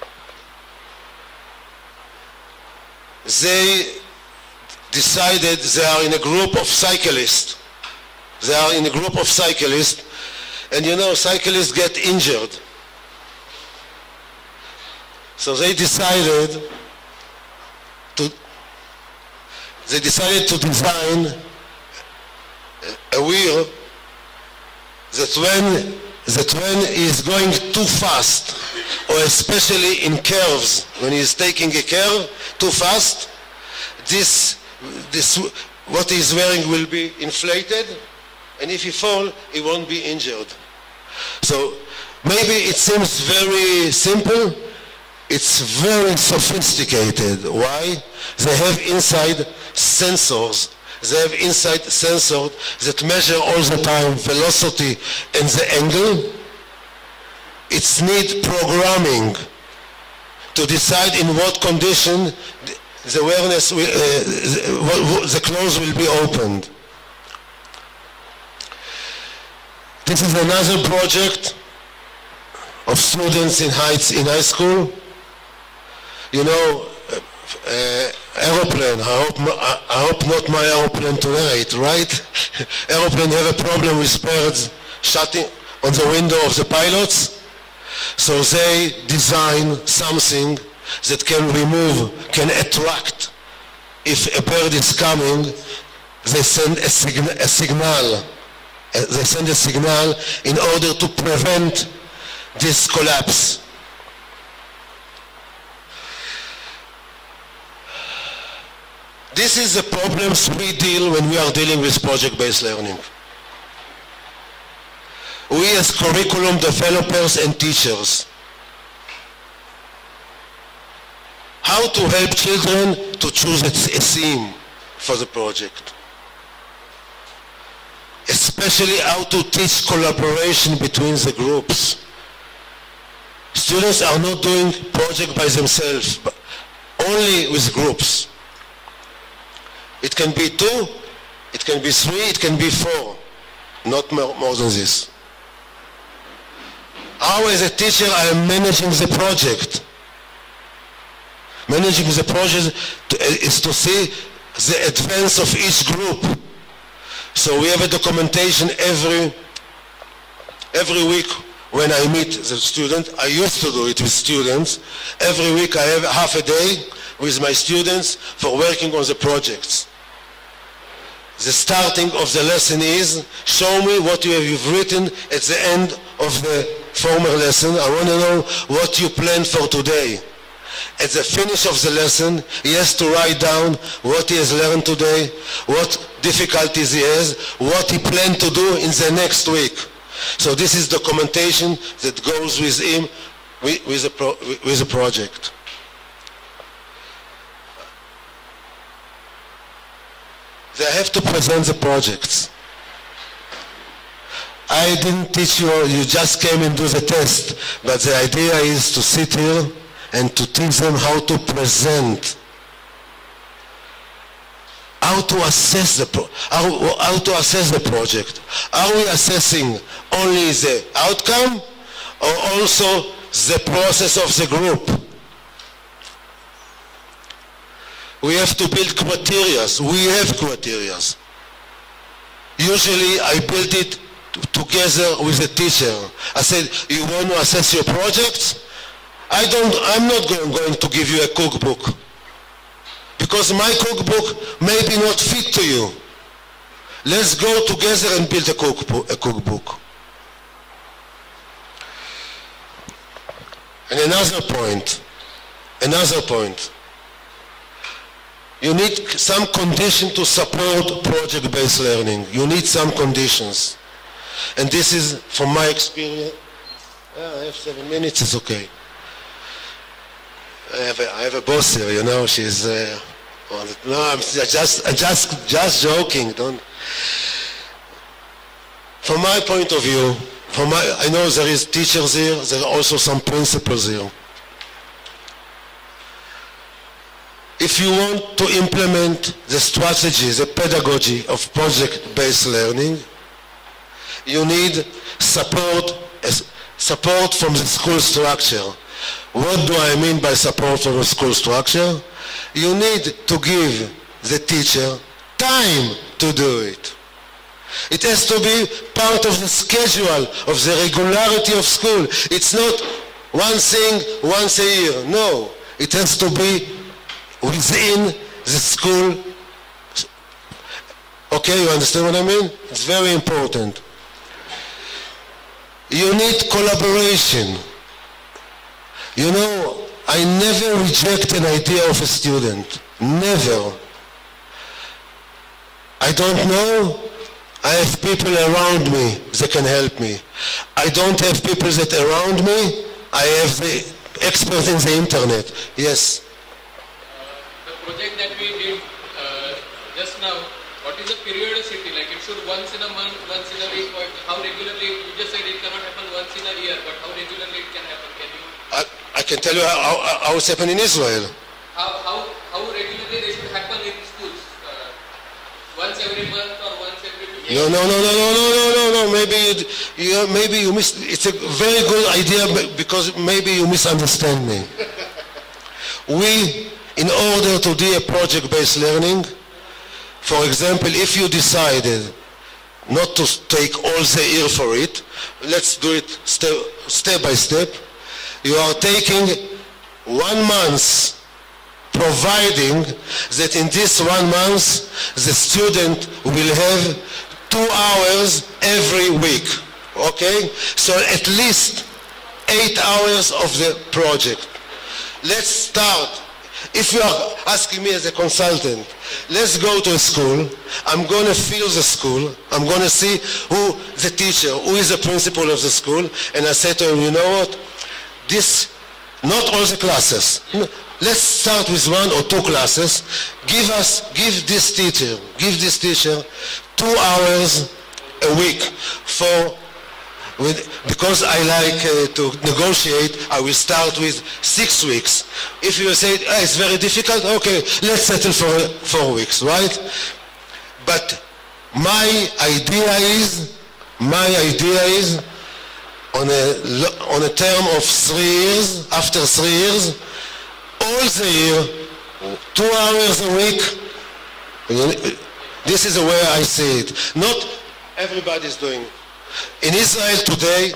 They decided they are in a group of cyclists. They are in a group of cyclists, and you know, cyclists get injured. So they decided to design a wheel that when is going too fast, or especially in curves, when he's taking a curve too fast, what he's wearing will be inflated, and if he fall, he won't be injured. So maybe it seems very simple. It's very sophisticated. Why? They have inside sensors. They have inside sensors that measure all the time velocity and the angle. It's need programming to decide in what condition the awareness the clothes will be opened. This is another project of students in high school. You know, aeroplane. I hope not my aeroplane tonight, right? Aeroplane have a problem with birds shutting on the window of the pilots. So they design something that can attract. If a bird is coming, they send a signal. They send a signal in order to prevent this collapse. This is the problems we deal when we are dealing with project-based learning. We as curriculum developers and teachers, how to help children to choose a theme for the project. Especially how to teach collaboration between the groups. Students are not doing project by themselves, but only with groups. It can be 2, it can be 3, it can be 4, not more than this. How as a teacher I am managing the project? Managing the project is to see the advance of each group. So we have a documentation every week when I meet the student. I used to do it with students. Every week I have half a day with my students for working on the projects. The starting of the lesson is, show me what you have written at the end of the former lesson. I want to know what you planned for today. At the finish of the lesson, he has to write down what he has learned today, what difficulties he has, what he planned to do in the next week. So this is documentation that goes with him with a project. They have to present the projects. I didn't teach you, you just came and do the test, but the idea is to sit here and to teach them how to present, how to assess the project. Are we assessing only the outcome or also the process of the group? We have to build criteria. We have criteria. Usually I build it together with the teacher. I said, you want to assess your projects? I'm not going to give you a cookbook, because my cookbook may be not fit to you. Let's go together and build a cookbook. And another point. You need some condition to support project-based learning. You need some conditions. And this is from my experience. I have 7 minutes, it's okay. I have a boss here, you know, she's, no, I'm just joking, don't. From my point of view, I know there is teachers here, there are also some principals here. If you want to implement the strategy, the pedagogy of project-based learning, you need support from the school structure. What do I mean by support from the school structure? You need to give the teacher time to do it. It has to be part of the schedule, of the regularity of school. It's not one thing once a year. No, it has to be within the school. Okay, you understand what I mean? It's very important. You need collaboration. You know, I never reject an idea of a student. Never. I don't know. I have people around me that can help me. I don't have people that around me. I have the expert in the internet. Yes. The project that we did just now, what is the periodicity? Like it should once in a month, once in a week, or how regularly? You just said it cannot happen once in a year, but how regularly it can happen? Can you? I can tell you how it's happened in Israel. How regularly they should happen in schools? Once every month or once every 2 years? No. Maybe you missed. It's a very good idea, because maybe you misunderstand me. We, in order to do a project-based learning, for example, if you decided not to take all the year for it, let's do it step by step. You are taking 1 month, providing that in this 1 month the student will have 2 hours every week. Okay? So at least 8 hours of the project. Let's start. If you are asking me as a consultant, let's go to a school. I'm going to feel the school. I'm going to see who the teacher, who is the principal of the school, and I say to him, you know what? This, not all the classes. Let's start with 1 or 2 classes. Give this teacher 2 hours a week because I like to negotiate. I will start with 6 weeks. If you say it's very difficult, okay, let's settle for 4 weeks, right? But my idea is on a term of 3 years, after 3 years, all the year, 2 hours a week. This is the way I see it. Not everybody is doing it. In Israel today,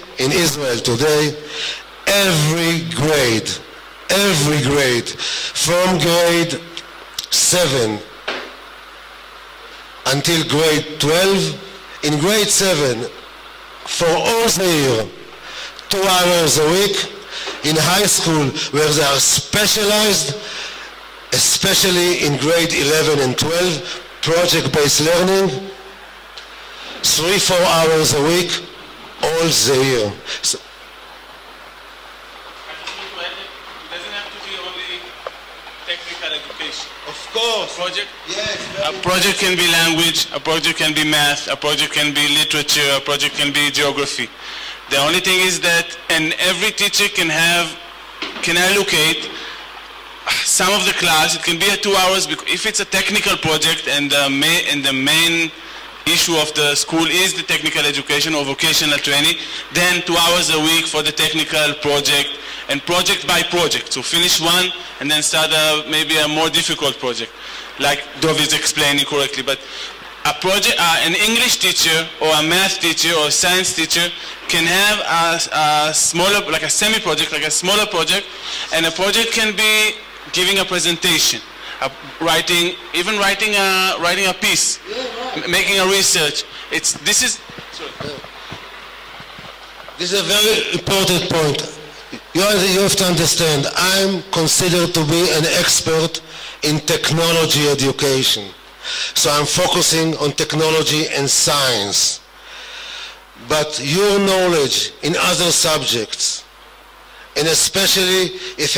every grade, from grade 7 until grade 12, in grade 7, for all the year, 2 hours a week. In high school, where they are specialized, especially in grade 11 and 12, project-based learning, 3-4 hours a week, all the year. So, Of course. Project? Yes. A project can be language, a project can be math, a project can be literature, a project can be geography. The only thing is that, and every teacher can allocate some of the class. It can be at 2 hours, if it's a technical project and the main issue of the school is the technical education or vocational training, then 2 hours a week for the technical project, and project by project. So finish one and then start maybe a more difficult project, like Dov is explaining correctly. But a project, an English teacher or a math teacher or a science teacher can have a smaller, like a semi-project, like a smaller project, and a project can be giving a presentation, writing a piece, making a research. This is a very important point. You have to understand, I'm considered to be an expert in technology education. So I'm focusing on technology and science. But your knowledge in other subjects, and especially if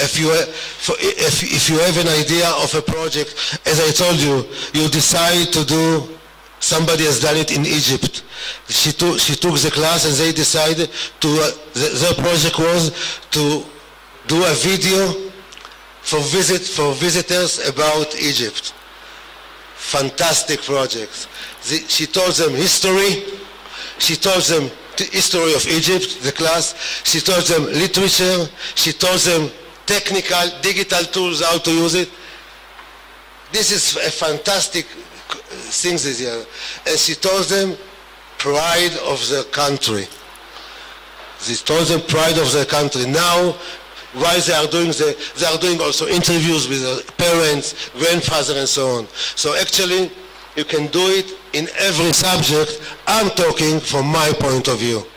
you have an idea of a project, as I told you, you decide to do, somebody has done it in Egypt. She took the class and they decided to, their project was to do a video for visitors about Egypt. Fantastic project. She told them history, she told them the history of Egypt, the class, she told them literature, she told them technical, digital tools, how to use it. This is a fantastic thing this year. And she told them pride of their country. She told them pride of their country. Now, while they are doing also interviews with their parents, grandfather, and so on. So actually, you can do it in every subject. I'm talking from my point of view.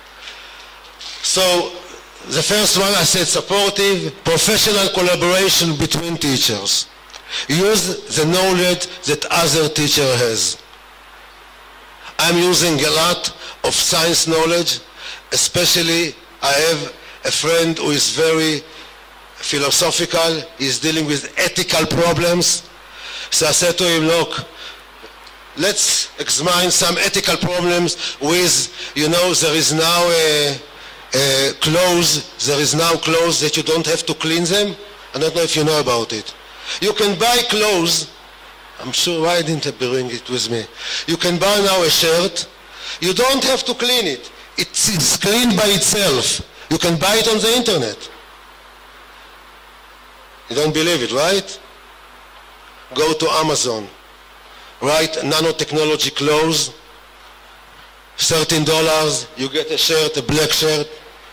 So the first one, I said supportive, professional collaboration between teachers. Use the knowledge that other teacher has. I'm using a lot of science knowledge, especially I have a friend who is very philosophical. He's dealing with ethical problems. So I said to him, look, let's examine some ethical problems with, there is now clothes that you don't have to clean them. I don't know if you know about it. You can buy clothes. I'm sure, why didn't I bring it with me? You can buy now a shirt. You don't have to clean it. It's cleaned by itself. You can buy it on the internet. You don't believe it, right? Go to Amazon. Write nanotechnology clothes. $13. You get a shirt, a black shirt.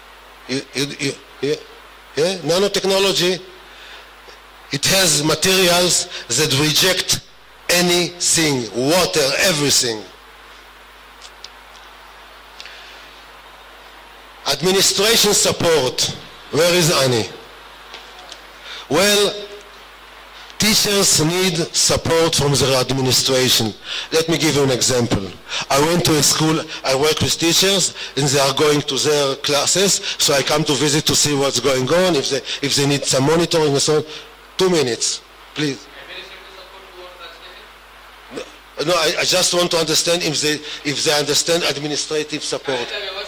Nanotechnology. It has materials that reject anything, water, everything. Administration support. Where is Annie? Well, teachers need support from their administration. Let me give you an example. I went to a school, I work with teachers, and they are going to their classes, so I come to visit to see what's going on, if they need some monitoring and so on. 2 minutes, please. No, I just want to understand if they understand administrative support.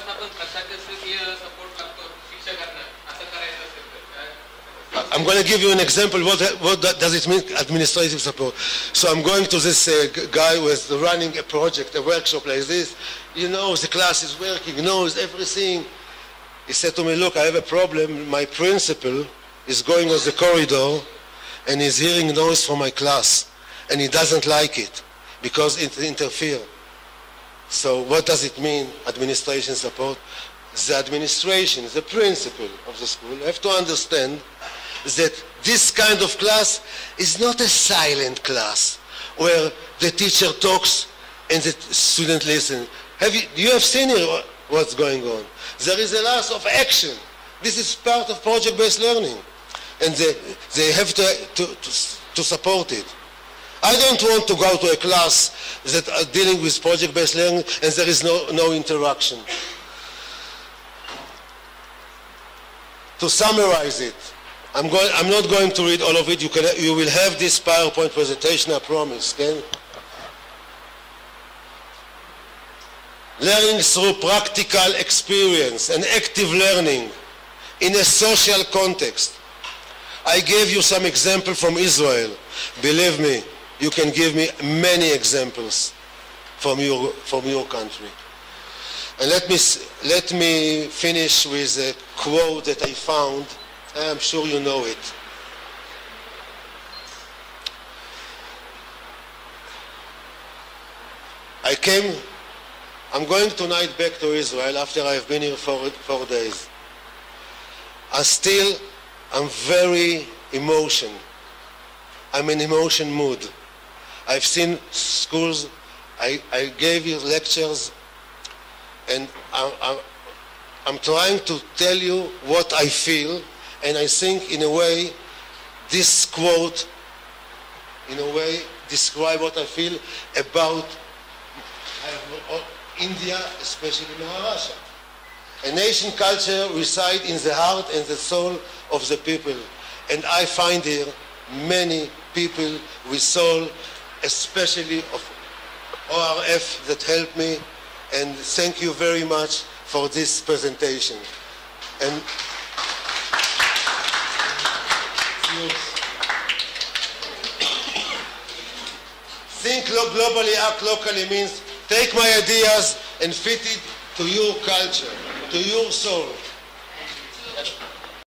I'm going to give you an example. What does it mean, administrative support? So I'm going to this guy who is running a project, a workshop like this. He knows the class is working, he knows everything. He said to me, look, I have a problem. My principal is going on the corridor and he's hearing noise from my class. And he doesn't like it because it interferes. So what does it mean, administration support? The administration, the principal of the school have to understand that this kind of class is not a silent class where the teacher talks and the student listens. You have seen here what's going on. There is a lot of action. This is part of project-based learning. And they have to support it. I don't want to go to a class that are dealing with project-based learning and there is no interaction. To summarize it, I'm not going to read all of it. You will have this PowerPoint presentation, I promise. Okay? Learning through practical experience and active learning in a social context. I gave you some examples from Israel. Believe me, you can give me many examples from your country. And let me finish with a quote that I found. I'm sure you know it. I'm going tonight back to Israel after I've been here for 4 days. I'm very emotional. I'm in emotion mood. I've seen schools, I gave you lectures, and I'm trying to tell you what I feel, and I think in a way this quote in a way describe what I feel about India, especially Maharashtra. A nation culture resides in the heart and the soul of the people. And I find here many people with soul, especially of ORF, that helped me. And thank you very much for this presentation. And think globally, act locally means take my ideas and fit it to your culture, to your soul.